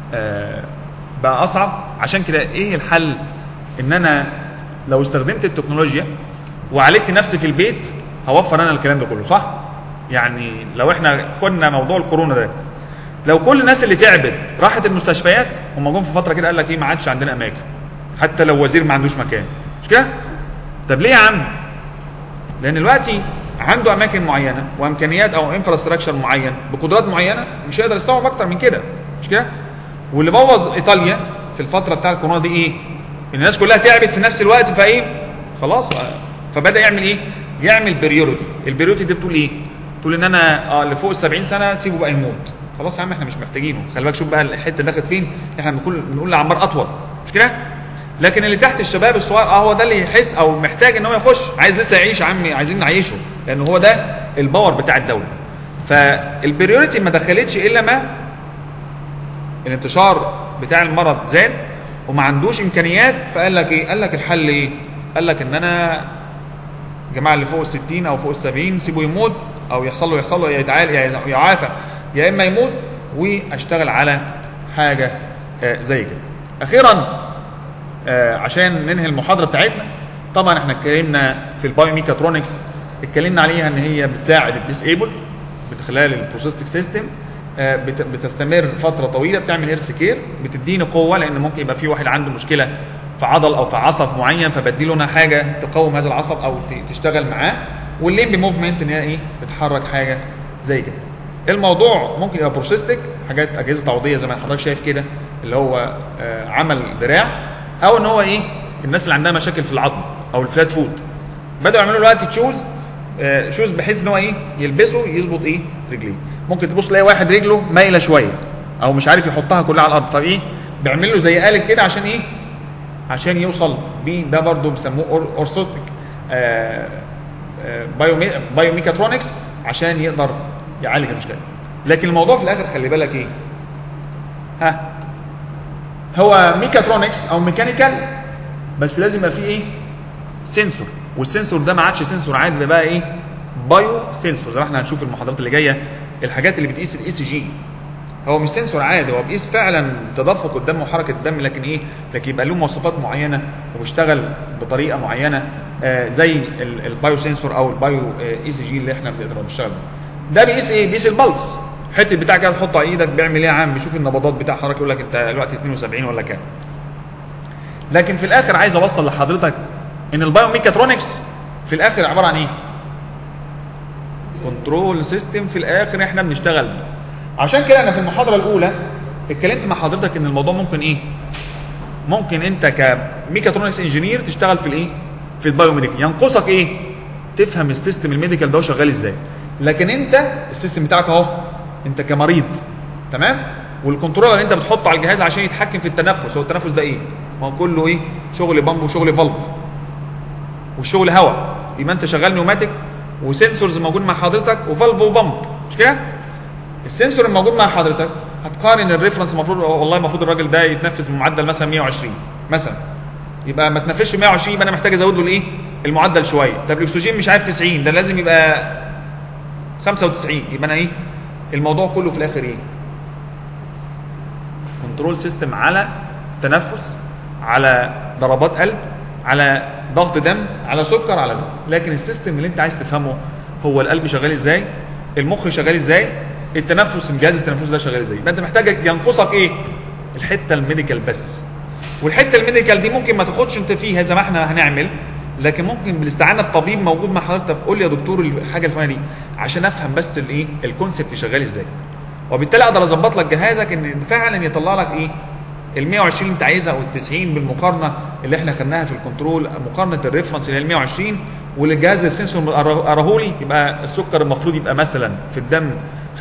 Speaker 1: بقى اصعب. عشان كده ايه الحل؟ ان انا لو استخدمت التكنولوجيا وعالجت نفسي في البيت هوفر انا الكلام ده كله، صح؟ يعني لو احنا خدنا موضوع الكورونا ده، لو كل الناس اللي تعبت راحت المستشفيات، هم جم في فتره كده قال لك ايه، ما عادش عندنا اماكن، حتى لو وزير ما عندوش مكان، مش كده؟ طب ليه يا عم؟ لان دلوقتي عنده اماكن معينه وامكانيات او انفراستراكشر معين بقدرات معينه، مش هيقدر يستوعب اكتر من كده، مش كده؟ واللي بوظ ايطاليا في الفتره بتاع الكورونا دي ايه؟ الناس كلها تعبت في نفس الوقت، فايه؟ خلاص، فبدا يعمل ايه؟ يعمل بريوريتي. البريوريتي دي بتقول ايه؟ تقول ان انا اللي فوق ال 70 سنه سيبه بقى يموت. خلاص يا عم احنا مش محتاجينه، خلي بالك شوف بقى الحته داخل فين، احنا بنقول لاعمار اطول، مش كده؟ لكن اللي تحت الشباب الصغير هو ده اللي يحس او محتاج ان هو يخش، عايز لسه يعيش يا عمي، عايزين نعيشه، لان هو ده الباور بتاع الدوله. فالبريوريتي ما دخلتش الا ما الانتشار بتاع المرض زاد وما عندوش امكانيات، فقال لك ايه؟ قال لك الحل ايه؟ قال لك ان انا الجماعه اللي فوق ال 60 او فوق ال 70 سيبه يموت، او يحصل له يعافى يا اما يموت، واشتغل على حاجه زي كده. اخيرا عشان ننهي المحاضره بتاعتنا، طبعا احنا اتكلمنا في البايو ميكاترونكس، اتكلمنا عليها ان هي بتساعد الديسيبل من خلال البروسيستيك سيستم، بتستمر فتره طويله، بتعمل هيرث كير، بتديني قوه، لان ممكن يبقى في واحد عنده مشكله في عضل او في عصب معين، فبديله انا حاجه تقوم هذا العصب او تشتغل معاه. والليمب موفمنت ان هي ايه؟ بتحرك حاجه زي كده. الموضوع ممكن يبقى بروسيستيك، حاجات اجهزه تعويضيه زي ما حضرتك شايف كده، اللي هو عمل دراع، او ان هو ايه؟ الناس اللي عندها مشاكل في العظم او الفلات فوت بداوا يعملوا دلوقتي شوز بحيث ان هو ايه؟ يلبسه يظبط ايه؟ رجليه. ممكن تبص تلاقي واحد رجله مايله شويه او مش عارف يحطها كلها على الارض، فايه؟ بيعمل له زي قالب كده عشان ايه؟ عشان يوصل بيه. ده برضه بيسموه اورثوتيك بايو ميكاترونكس، عشان يقدر يعالج المشكله. لكن الموضوع في الاخر خلي بالك ايه؟ هو ميكاترونكس او ميكانيكال، بس لازم يبقى فيه ايه؟ سنسور. والسنسور ده ما عادش سنسور عادي، ده بقى ايه؟ بايو سنسور، زي ما احنا هنشوف المحاضرات اللي جايه الحاجات اللي بتقيس الاي سي جي. هو مش سنسور عادي، هو بيقيس فعلا تدفق الدم وحركه الدم، لكن ايه؟ لكن يبقى له مواصفات معينه وبيشتغل بطريقه معينه زي البايو سنسور او البايو اي سي جي اللي احنا بنقدر نشتغل. ده بيقيس ايه؟ بيقيس البلس، حته بتاع كده تحطه على ايدك بيعمل ايه يا عم؟ بيشوف النبضات بتاع حضرتك يقول لك انت دلوقتي 72 ولا كام. لكن في الاخر عايز اوصل لحضرتك ان البايو ميكاترونكس في الاخر عباره عن ايه؟ كنترول سيستم في الاخر احنا بنشتغل بيه. عشان كده انا في المحاضره الاولى اتكلمت مع حضرتك ان الموضوع ممكن ايه؟ ممكن انت كميكاترونكس انجينير تشتغل في الايه؟ في البايو ميديكال، ينقصك ايه؟ تفهم السيستم الميديكال ده شغال ازاي. لكن انت السيستم بتاعك اهو، انت كمريض تمام؟ والكنترولر اللي انت بتحطه على الجهاز عشان يتحكم في التنفس، هو التنفس ده ايه؟ ما هو كله ايه؟ شغل بامب وشغل فالف والشغل هواء. يبقى انت شغال نيوماتيك وسنسورز موجود مع حضرتك وفالف وبامب، مش كده؟ السنسور الموجود مع حضرتك هتقارن الريفرنس، والله المفروض الراجل ده يتنفس بمعدل مثلا 120 مثلا، يبقى ما تنفسش 120 يبقى انا محتاج ازود له الايه؟ المعدل شويه. طب الاكسجين مش عارف 90، ده لازم يبقى 95، يبقى انا ايه؟ الموضوع كله في الاخر ايه؟ كنترول سيستم على تنفس، على ضربات قلب، على ضغط دم، على سكر، على ده. لكن السيستم اللي انت عايز تفهمه هو القلب شغال ازاي؟ المخ شغال ازاي؟ التنفس، الجهاز التنفسي ده شغال ازاي؟ يبقى انت محتاج ينقصك ايه؟ الحته الميديكال بس. والحته الميديكال دي ممكن ما تاخدش انت فيها زي ما احنا هنعمل، لكن ممكن بالاستعانه بطبيب موجود مع حضرتك. طب قول لي يا دكتور الحاجه الفلانيه دي عشان افهم بس الايه؟ الكونسبت شغال ازاي. وبالتالي اقدر اظبط لك جهازك ان فعلا يطلع لك ايه؟ ال 120 اللي انت عايزها او ال 90 بالمقارنه اللي احنا خدناها في الكنترول، مقارنه الريفرنس اللي هي ال 120 والجهاز السنسور اراهولي. يبقى السكر المفروض يبقى مثلا في الدم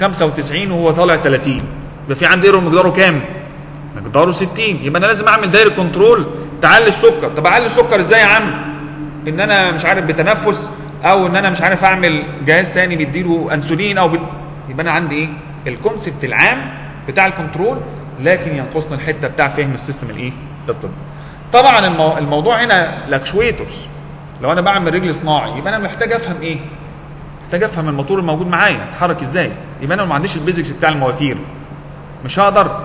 Speaker 1: 95 وهو طالع 30، يبقى في عندي ايرور مقداره كام؟ مقداره 60. يبقى انا لازم اعمل دايره كنترول تعلي السكر. طب اعلي السكر ازاي يا عم؟ ان انا مش عارف بتنفس، او ان انا مش عارف اعمل جهاز تاني بيديله انسولين يبقى انا عندي ايه؟ الكونسبت العام بتاع الكنترول، لكن ينقصنا الحته بتاع فهم السيستم الايه؟ الطبي. طبعا الموضوع هنا لاكشويتورز. لو انا بعمل رجل صناعي يبقى انا محتاج افهم ايه؟ محتاج افهم الموتور الموجود معايا اتحرك ازاي. يبقى انا ما عنديش البيزكس بتاع المواتير، مش هقدر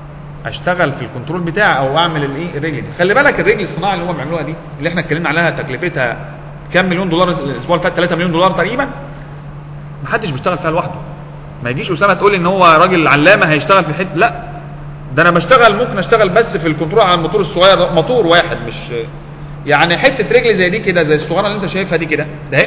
Speaker 1: اشتغل في الكنترول بتاعي او اعمل الايه؟ الرجل دي. خلي بالك الرجل الصناعي اللي هم بيعملوها دي اللي احنا اتكلمنا عليها تكلفتها كام مليون دولار الاسبوع اللي فات؟ 3 مليون دولار تقريبا. ما حدش بيشتغل فيها لوحده. ما يجيش اسامه تقول لي ان هو راجل علامه هيشتغل في حته، لا، ده انا بشتغل ممكن اشتغل بس في الكنترول على الموتور الصغير، موتور واحد، مش يعني حته رجل زي دي كده، زي الصغيره اللي انت شايفها دي كده، ده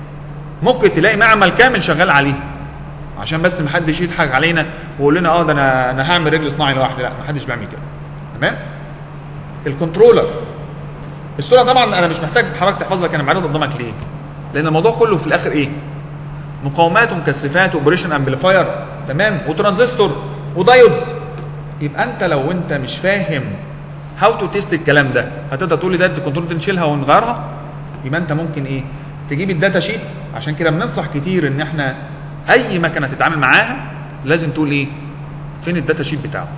Speaker 1: ممكن تلاقي معمل كامل شغال عليه عشان بس ما حدش يضحك علينا ويقول لنا ده انا هعمل رجل صناعي لوحدي. لا، ما حدش بيعمل كده. تمام؟ الكنترولر الصوره طبعا انا مش محتاج حضرتك تحفظ لك انا معرض قدامك ليه؟ لان الموضوع كله في الاخر ايه؟ مقاومات ومكثفات واوبريشن امبليفاير، تمام؟ وترانزستور ودايودز. يبقى انت لو انت مش فاهم هاو تو تيست الكلام ده، هتقدر تقول لي دايره الكنترول دي نشيلها ونغيرها؟ يبقى انت ممكن ايه؟ تجيب الداتا شيت. عشان كده بننصح كتير ان احنا اي مكنه تتعامل معاها لازم تقول ايه؟ فين الداتا شيت بتاعه؟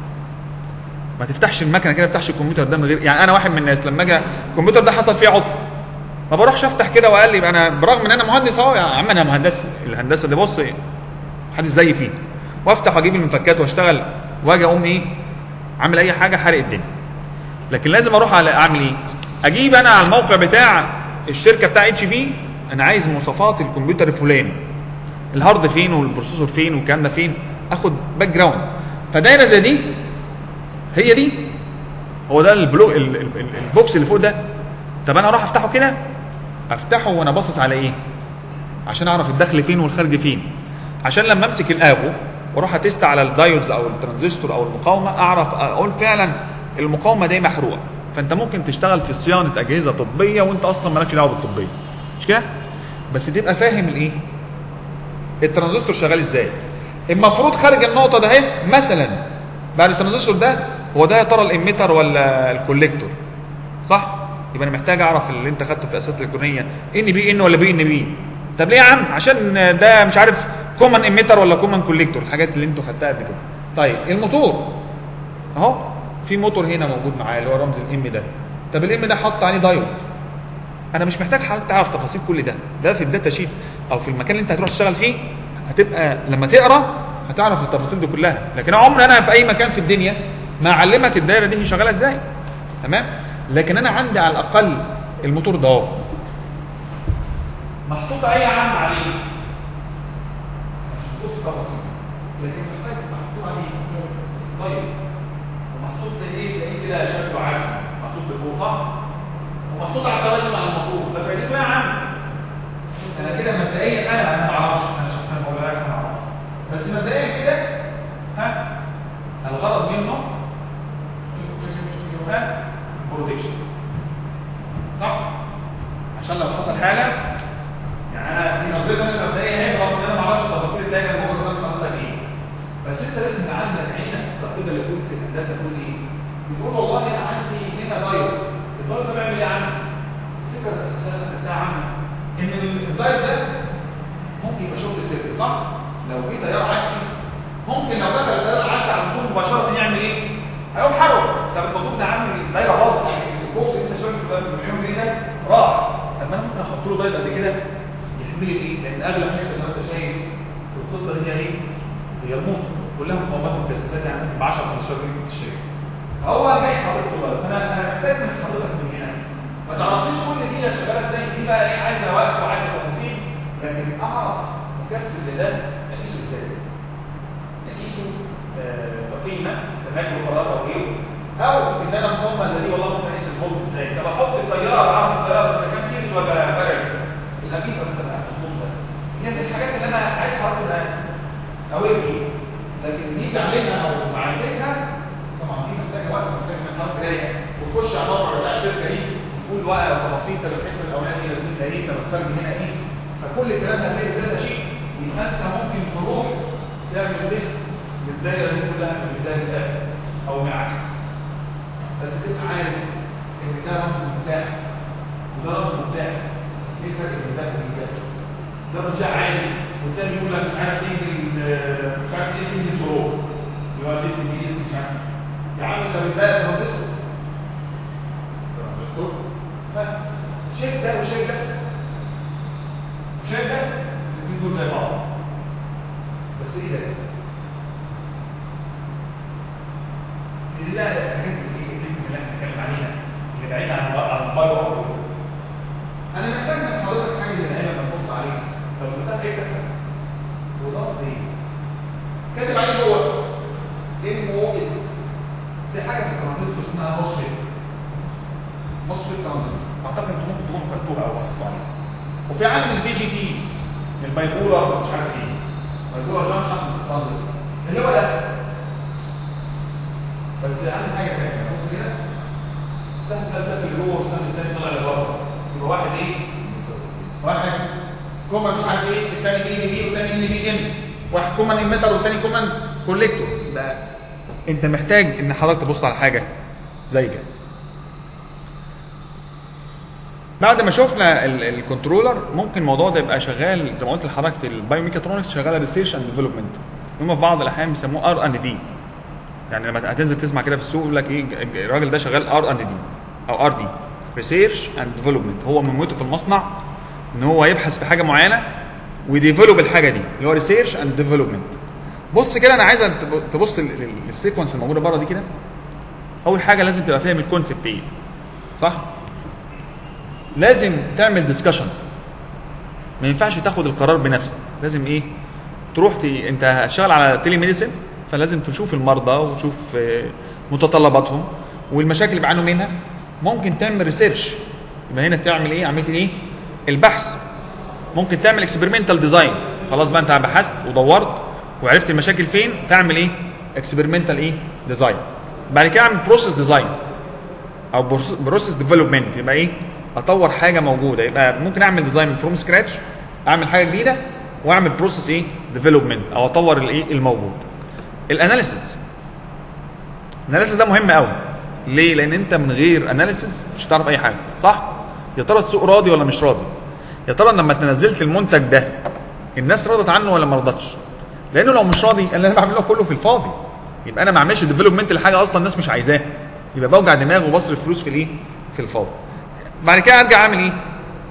Speaker 1: ما تفتحش المكنه كده، ما تفتحش الكمبيوتر ده من غير، يعني انا واحد من الناس لما اجي الكمبيوتر ده حصل فيه عطل ما بروحش افتح كده وقال لي انا برغم ان انا مهندس اهو، يا عم انا مهندس، الهندسه اللي بص محدش زيي فيه، وافتح واجيب المفكات واشتغل واجي اقوم ايه؟ عامل اي حاجه حارق الدنيا. لكن لازم اروح اعمل ايه؟ اجيب انا على الموقع بتاع الشركه بتاع اتش بي، انا عايز مواصفات الكمبيوتر الفلاني، الهارد فين والبروسيسور فين والكلام ده فين، اخد باك جراوند. فدايره زي دي هي دي، هو ده البوكس اللي فوق ده. طب انا اروح افتحه كده، افتحه وانا باصص على ايه؟ عشان اعرف الدخل فين والخارج فين، عشان لما امسك الافو واروح اتست على الدايودز او الترانزستور او المقاومه اعرف اقول فعلا المقاومه دي محروقه. فانت ممكن تشتغل في صيانه اجهزه طبيه وانت اصلا مالكش دعوه بالطبيه، مش كده؟ بس تبقى فاهم الايه؟ الترانزستور شغال ازاي؟ المفروض خارج النقطه ده اهي مثلا بعد الترانزستور ده، هو ده يا ترى الاميتر ولا الكوليكتور؟ صح؟ يبقى انا محتاج اعرف اللي انت خدته في اساسات الالكترونيه ان بي ان ولا بي ان بي. طب ليه يا عم؟ عشان ده مش عارف كومن اميتر ولا كومن كوليكتور، الحاجات اللي انتوا خدتها قبل كده. طيب الموتور اهو، في موتور هنا موجود معايا اللي هو رمز الام ده. طب الام ده حط عليه دايود، انا مش محتاج حضرتك تعرف تفاصيل كل ده في الداتا شيت او في المكان اللي انت هتروح تشتغل فيه، هتبقى لما تقرا هتعرف التفاصيل دي كلها. لكن عمري انا في اي مكان في الدنيا ما اعلمك الدايره دي شغاله ازاي، تمام؟ لكن انا عندي على الاقل الموتور ده اهو محطوط اي علم عليه، مش محطوط في تفاصيل، لكن محطوط عليه طيب، ومحطوط ايه؟ تلاقيه كده شكله عكسي، محطوط لفوق صح؟ ومحطوط على التوازن على الموتور، ده فايدته ايه يا عم؟ انا كده مبدئيا انا ما اعرفش، انا شخصيا بقول لك ما اعرفش، بس مبدئيا كده الغرض منه بروتكشن صح؟ عشان لو حصل حاجه، يعني انا دي نظرتي انا المبدئيه اهي، رغم ان انا ما اعرفش التفاصيل الثانيه اللي موجوده قدام حضرتك ايه، بس انت لازم يبقى عندك عينك الثقيله اللي يكون في الهندسه تقول ايه؟ بتقول والله انا عندي هنا داير، الداير ده بيعمل ايه يا عم؟ الفكره الاساسيه اللي خدتها يا عم ان الداير ده ممكن يبقى شورت سيركت صح؟ لو جه تيار عكسي ممكن لو دخل التيار العكسي على الموتور مباشره يعمل ايه؟ هيقوم حرق. طب الموتور ده عامل الدايره باظت، يعني الكورس اللي انت شايفه في المليون جنيه ده راح، طب ما انا ممكن احط له دايره قد كده يحمل لي ايه؟ لان اغلب حاجه زي ما انت شايف في القصه دي هي ايه؟ هي الموتور كلها مقاومات ومكثفات، يعني ب 10 15 جنيه بتشتري. فهو جاي حاطط له دايره، فانا محتاج من حضرتك من هنا ما تعرفيش كل دي شغاله ازاي، دي بقى ايه؟ عايزه وقت وعايزه تفاصيل، لكن اعرف مكثف لده اقيسه ازاي؟ اقيسه كقيمه كمجهول فراغ او غيره، او في ان انا مقاومه زي دي والله ممكن اقيس الفولت ازاي؟ طب احط التيار، اعرف التيار اذا كان سيريز ولا بارل، الاميتر انت بقى مظبوط ده. هي دي الحاجات اللي انا عايز احط لها اوير بيه، لكن دي تعليمها او معرفتها طبعا دي محتاجه وقت ومحتاجه من حضرتك قرايه، وتخش على الموقع بتاع الشركه دي تقول بقى تفاصيل، طب الحته الاولانيه دي لازمتها ايه؟ طب الفرق هنا ايه؟ فكل الكلام ده هتلاقي في الداتا شيت، يبقى انت ممكن تروح تعمل ليست للدايره دي كلها من البدايه للاخر او من العكس، بس تبقى عارف ان ده رمز مفتاح وده رمز مفتاح، بس ايه الفرق بين ده وبين ده؟ ده مفتاح عادي والتاني يقول لك مش عارف مش عارف ايه سنجل زرار، اللي هو الاس دي اس مش عارف. يا عم انت بتلاقي ترانزستور شايف ده وشايف ده وشايف ده، الاثنين دول زي بعض، بس ايه ده؟ دي بقى الحاجات اللي احنا بنتكلم عليها اللي بعيده عن البايو اوت. انا محتاج من حضرتك حاجه زي هنا لما تبص عليها، لو شفتها ايه تكتب وظبط زي كاتب عليه هو ام او اس. في حاجه في الترانزستور اسمها موسفيت ترانزستور، اعتقد انتم ممكن تكونوا خدتوها او بصيتوا عليها. وفي عندنا البي جي تي، البايبولار مش عارف ايه، بايبولار جانكشن ترانزستور اللي هو ده. بس عندي حاجه ثانيه، بص كده السهم ده داخل جوه والسهم الثاني طالع لبره، يبقى واحد ايه؟ واحد كومن مش عارف ايه، الثاني بي بي والثاني ان بي ام، واحد كومن ايميتر والثاني كومن كوليكتور. يبقى انت محتاج ان حضرتك تبص على حاجه زي كده. بعد ما شفنا الكنترولر، ممكن الموضوع ده يبقى شغال زي ما قلت لحضرتك في البايو ميكاترونكس، شغاله ريسيرش اند ديفلوبمنت. هم في بعض الاحيان بيسموه ار اند دي، يعني لما هتنزل تسمع كده في السوق يقول لك ايه الراجل ده شغال ار اند دي او ار دي، ريسيرش اند ديفلوبمنت. هو مهمته في المصنع ان هو يبحث في حاجه معينه ويديفلوب الحاجه دي، اللي هو ريسيرش اند ديفلوبمنت. بص كده، انا عايز تبص للسيكونس الموجوده بره دي كده. اول حاجه لازم تبقى فاهم الكونسبت ايه، صح؟ لازم تعمل ديسكشن، ما ينفعش تاخد القرار بنفسك، لازم ايه؟ تروح انت هتشتغل على تيلي ميديسن، فلازم تشوف المرضى وتشوف متطلباتهم والمشاكل اللي بيعانوا منها. ممكن تعمل ريسيرش، يبقى هنا تعمل ايه؟ عمليه ايه؟ البحث. ممكن تعمل اكسبيرمنتال ديزاين، خلاص بقى انت بحثت ودورت وعرفت المشاكل فين، تعمل ايه؟ اكسبيرمنتال ايه؟ ديزاين. بعد كده اعمل بروسيس ديزاين او بروسيس ديفلوبمنت، يبقى ايه؟ اطور حاجه موجوده. يبقى ممكن اعمل ديزاين فروم سكراتش، اعمل حاجه جديده، واعمل بروسيس ايه؟ ديفلوبمنت، او اطور الايه؟ الموجود. الاناليسيس ده مهم قوي. ليه؟ لان انت من غير اناليسيس مش هتعرف اي حاجه، صح؟ يا ترى السوق راضي ولا مش راضي؟ يا ترى لما نزلت المنتج ده الناس رضت عنه ولا ما رضتش؟ لانه لو مش راضي اللي انا بعمله كله في الفاضي، يبقى انا ما اعملش ديفلوبمنت لحاجه اصلا الناس مش عايزاها، يبقى بوجع دماغ وبصرف فلوس في الايه؟ في الفاضي. بعد كده ارجع اعمل ايه؟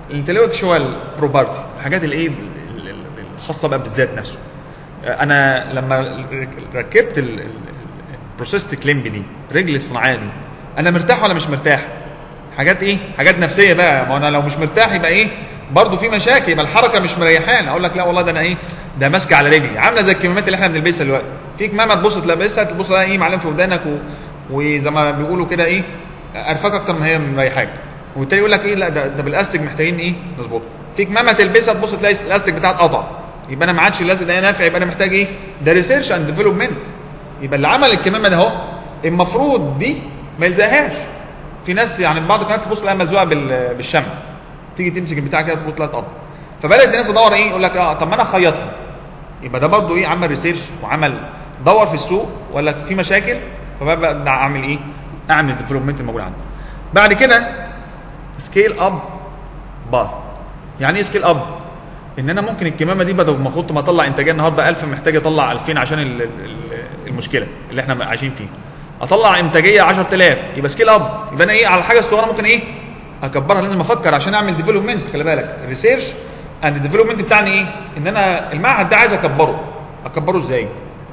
Speaker 1: الانتلكشوال بروبرتي، الحاجات الايه الخاصه بقى بالذات نفسه. انا لما ركبت البروسيستيك ليمب دي، رجل الصناعيه دي، انا مرتاح ولا مش مرتاح؟ حاجات ايه؟ حاجات نفسيه بقى. ما انا لو مش مرتاح يبقى ايه؟ برضه في مشاكل، يبقى الحركه مش مريحانه. اقول لك لا والله ده انا ايه؟ ده ماسكه على رجلي، عامله زي الكمامات اللي احنا بنلبسها دلوقتي. في كمامه تبص تلبسها تبص تلاقي ايه معلم في ودانك وزي ما بيقولوا كده ايه؟ قرفاك اكتر ما هي مريحاك. وبالتالي يقول لك ايه؟ لا ده بالاستك محتاجين ايه؟ نظبطه. في كمامه تلبسها تبص تلاقي الاستك بتاعها اتقطع، يبقى انا ما عادش الاستك ده نافع، يبقى انا محتاج ايه؟ ده ريسيرش اند ديفلوبمنت. يبقى اللي عمل الكمامه ده اهو المفروض دي ما يلزقهاش. في ناس يعني بعض الكمامات تبص تلاقيها ملزوقه بالشمع، تيجي تمسك البتاع كده تبص تلاقيها اتقطع. فبدات الناس تدور ايه؟ يقول لك طب ما انا اخيطها. يبقى ده برضه ايه؟ عمل ريسيرش وعمل دور في السوق ولا في مشاكل، فببدا اعمل ايه؟ اعمل الديفلوبمنت الموجود عندي. بعد كده سكيل اب باث. يعني ايه سكيل اب؟ ان انا ممكن الكمامه دي بدل ما كنت ما اطلع انتاجيه النهارده 1000 محتاج اطلع 2000 عشان المشكله اللي احنا عايشين فيها. اطلع انتاجيه 10000، يبقى سكيل اب. يبقى انا ايه؟ على الحاجه الصغيره ممكن ايه؟ اكبرها. لازم افكر عشان اعمل ديفلوبمنت. خلي بالك الريسيرش اند الديفلوبمنت بتاعنا ايه؟ ان انا المعهد ده عايز اكبره ازاي؟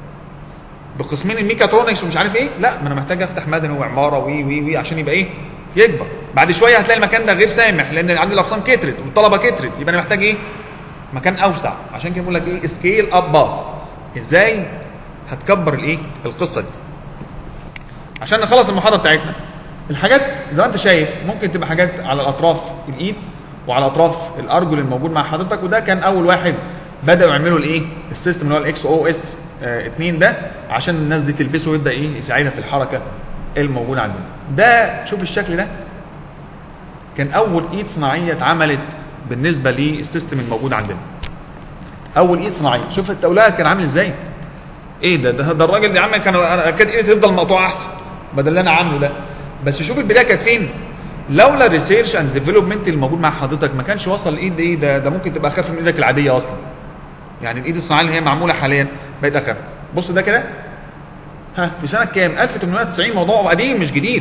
Speaker 1: بقسمين الميكاترونكس ومش عارف ايه؟ لا، ما انا محتاج افتح مدني وعماره وي عشان يبقى ايه؟ يكبر. بعد شويه هتلاقي المكان ده غير سامح لان عندي الاقسام كترت والطلبه كترت، يبقى انا محتاج ايه؟ مكان اوسع. عشان كده بقول لك ايه؟ سكيل اب باث. ازاي هتكبر الايه؟ القصه دي. عشان نخلص المحاضره بتاعتنا، الحاجات زي ما انت شايف ممكن تبقى حاجات على الاطراف الايد وعلى اطراف الارجل الموجود مع حضرتك. وده كان اول واحد بداوا يعملوا الايه؟ السيستم اللي هو الاكس او اس 2 ده، عشان الناس دي تلبسه ويبدا ايه؟ يساعدها في الحركه الموجوده عندنا. ده شوف الشكل ده كان اول ايد صناعيه اتعملت بالنسبه للسيستم الموجود عندنا. اول ايد صناعيه. شوف التولاه كان عامل ازاي؟ ايه ده الراجل ده عمل كان كانت ايدي تفضل مقطوعه احسن بدل اللي انا عامله ده. بس شوف البدايه كانت فين؟ لولا الريسيرش اند ديفلوبمنت الموجود مع حضرتك ما كانش وصل الايد دي. ده ممكن تبقى اخف من ايدك العاديه اصلا. يعني الايد الصناعيه اللي هي معموله حاليا بقت اخف. بص ده كده في سنه كام؟ 1890. موضوع قديم مش جديد.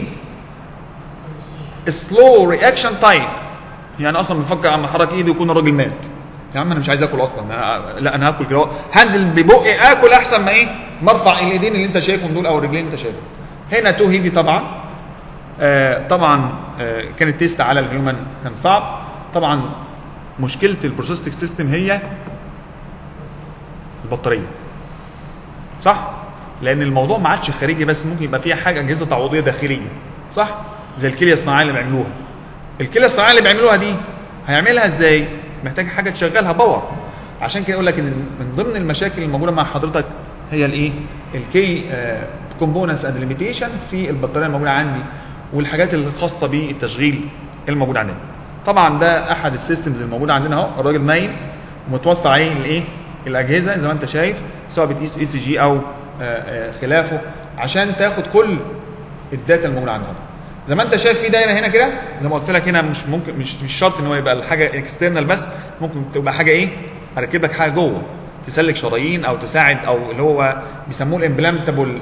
Speaker 1: سلو رياكشن تايم. يعني اصلا بفكر اما احرك ايدي يكون الراجل مات. يا عم انا مش عايز اكل اصلا. لا انا هاكل كده، هنزل ببقي اكل احسن ما ايه؟ ما ارفع الايدين اللي انت شايفهم دول او الرجلين اللي انت شايفهم. هنا تو هيفي طبعا. طبعا كان التيست على الهيومن كان صعب. طبعا مشكله البروسيستيك سيستم هي البطاريه. صح؟ لان الموضوع ما عادش خارجي بس، ممكن يبقى فيها حاجه اجهزه تعويضيه داخليه. صح؟ زي الكليه الصناعيه اللي بيعملوها. الكليه الصناعيه اللي بيعملوها دي هيعملها ازاي؟ محتاج حاجه تشغلها باور. عشان كده اقول لك ان من ضمن المشاكل الموجوده مع حضرتك هي الايه؟ الكي كومبوننتس اند ليميتيشن في البطاريه الموجوده عندي، والحاجات الخاصه بالتشغيل الموجود عندنا. طبعا ده احد السيستمز الموجوده عندنا اهو. الراجل نايم ومتوصل عليه الايه؟ الاجهزه زي ما انت شايف، سواء بتقيس اي سي جي او خلافه، عشان تاخد كل الداتا الموجوده عندنا. زي ما انت شايف في دايره هنا كده، زي ما قلت لك هنا مش ممكن مش شرط ان هو يبقى الحاجه اكسترنال بس، ممكن تبقى حاجه ايه؟ اركب لك حاجه جوه تسلك شرايين او تساعد، او اللي هو بيسموه الامبلانتابل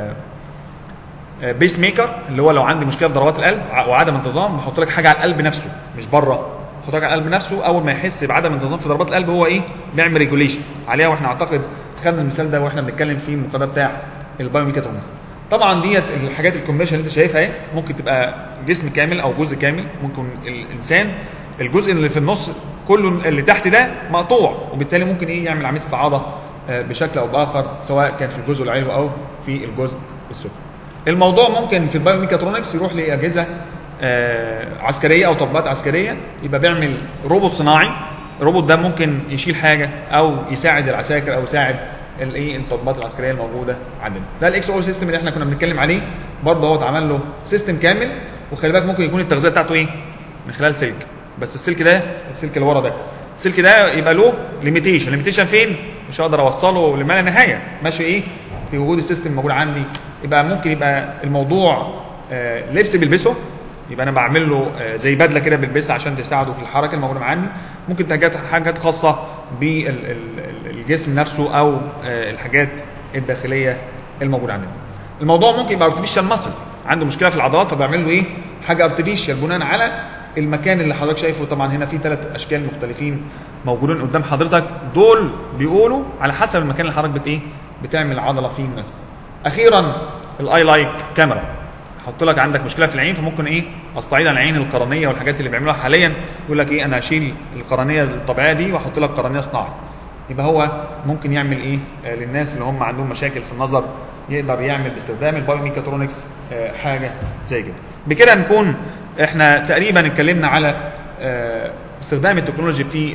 Speaker 1: بيس ميكر، اللي هو لو عندي مشكله في ضربات القلب وعدم انتظام بحط لك حاجه على القلب نفسه مش بره. بحط لك على القلب نفسه، اول ما يحس بعدم انتظام في ضربات القلب هو ايه؟ بيعمل ريجوليشن عليها. واحنا اعتقد خدنا المثال ده واحنا بنتكلم في المقابله بتاع البايوميكاترونكس. طبعا ديت الحاجات الكومبينيشن اللي انت شايفها اهي، ممكن تبقى جسم كامل او جزء كامل. ممكن الانسان الجزء اللي في النص كله اللي تحت ده مقطوع، وبالتالي ممكن ايه؟ يعمل عمليه استعاضه بشكل او باخر، سواء كان في الجزء العلوي او في الجزء السفلي. الموضوع ممكن في البايوميكاترونكس يروح لاجهزه عسكريه او تطبيقات عسكريه، يبقى بيعمل روبوت صناعي. الروبوت ده ممكن يشيل حاجه او يساعد العساكر او يساعد الايه؟ التطبيقات العسكريه الموجوده عندنا. ده الاكس او سيستم اللي احنا كنا بنتكلم عليه، برضه هو اتعمل له سيستم كامل. وخلي بالك ممكن يكون التغذيه بتاعته ايه؟ من خلال سلك، بس السلك ده، السلك اللي ورا ده، السلك ده يبقى له ليميتيشن فين؟ مش هقدر اوصله لما لا نهايه. ماشي ايه؟ في وجود السيستم الموجود عندي. يبقى ممكن يبقى الموضوع لبس بيلبسه، يبقى انا بعمل له زي بدله كده بيلبسها عشان تساعده في الحركه الموجوده عندي. ممكن حاجات خاصه بالجسم نفسه او الحاجات الداخليه الموجوده عندنا. الموضوع ممكن يبقى ارتفيشال ماسل، عنده مشكله في العضلات فبعمل له ايه؟ حاجه ارتفيشال بناء على المكان اللي حضرتك شايفه طبعا هنا في 3 اشكال مختلفين موجودين قدام حضرتك، دول بيقولوا على حسب المكان اللي حضرتك بتعمل عضله فيه مناسبه. اخيرا الاي لايك كاميرا، احط لك عندك مشكله في العين فممكن استعيد عن العين القرنيه والحاجات اللي بيعملوها حاليا، يقول لك انا هشيل القرنيه الطبيعيه دي واحط لك قرنيه صناعي. يبقى هو ممكن يعمل للناس اللي هم عندهم مشاكل في النظر، يقدر يعمل باستخدام البايوميكاترونكس حاجه زي كده. بكده نكون احنا تقريبا اتكلمنا على استخدام التكنولوجيا في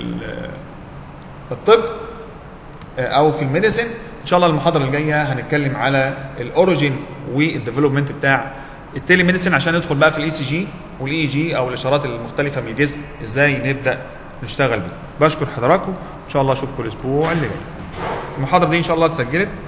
Speaker 1: الطب او في الميديسن. ان شاء الله المحاضره الجايه هنتكلم على الاوريجين والديفلوبمنت بتاع التيلي ميديسن، عشان ندخل بقى في الاي سي جي والاي اي جي او الاشارات المختلفه من الجسم ازاي نبدا نشتغل بيه. بشكر حضراتكم، ان شاء الله اشوفكم الاسبوع اللي جاي. المحاضره دي ان شاء الله اتسجلت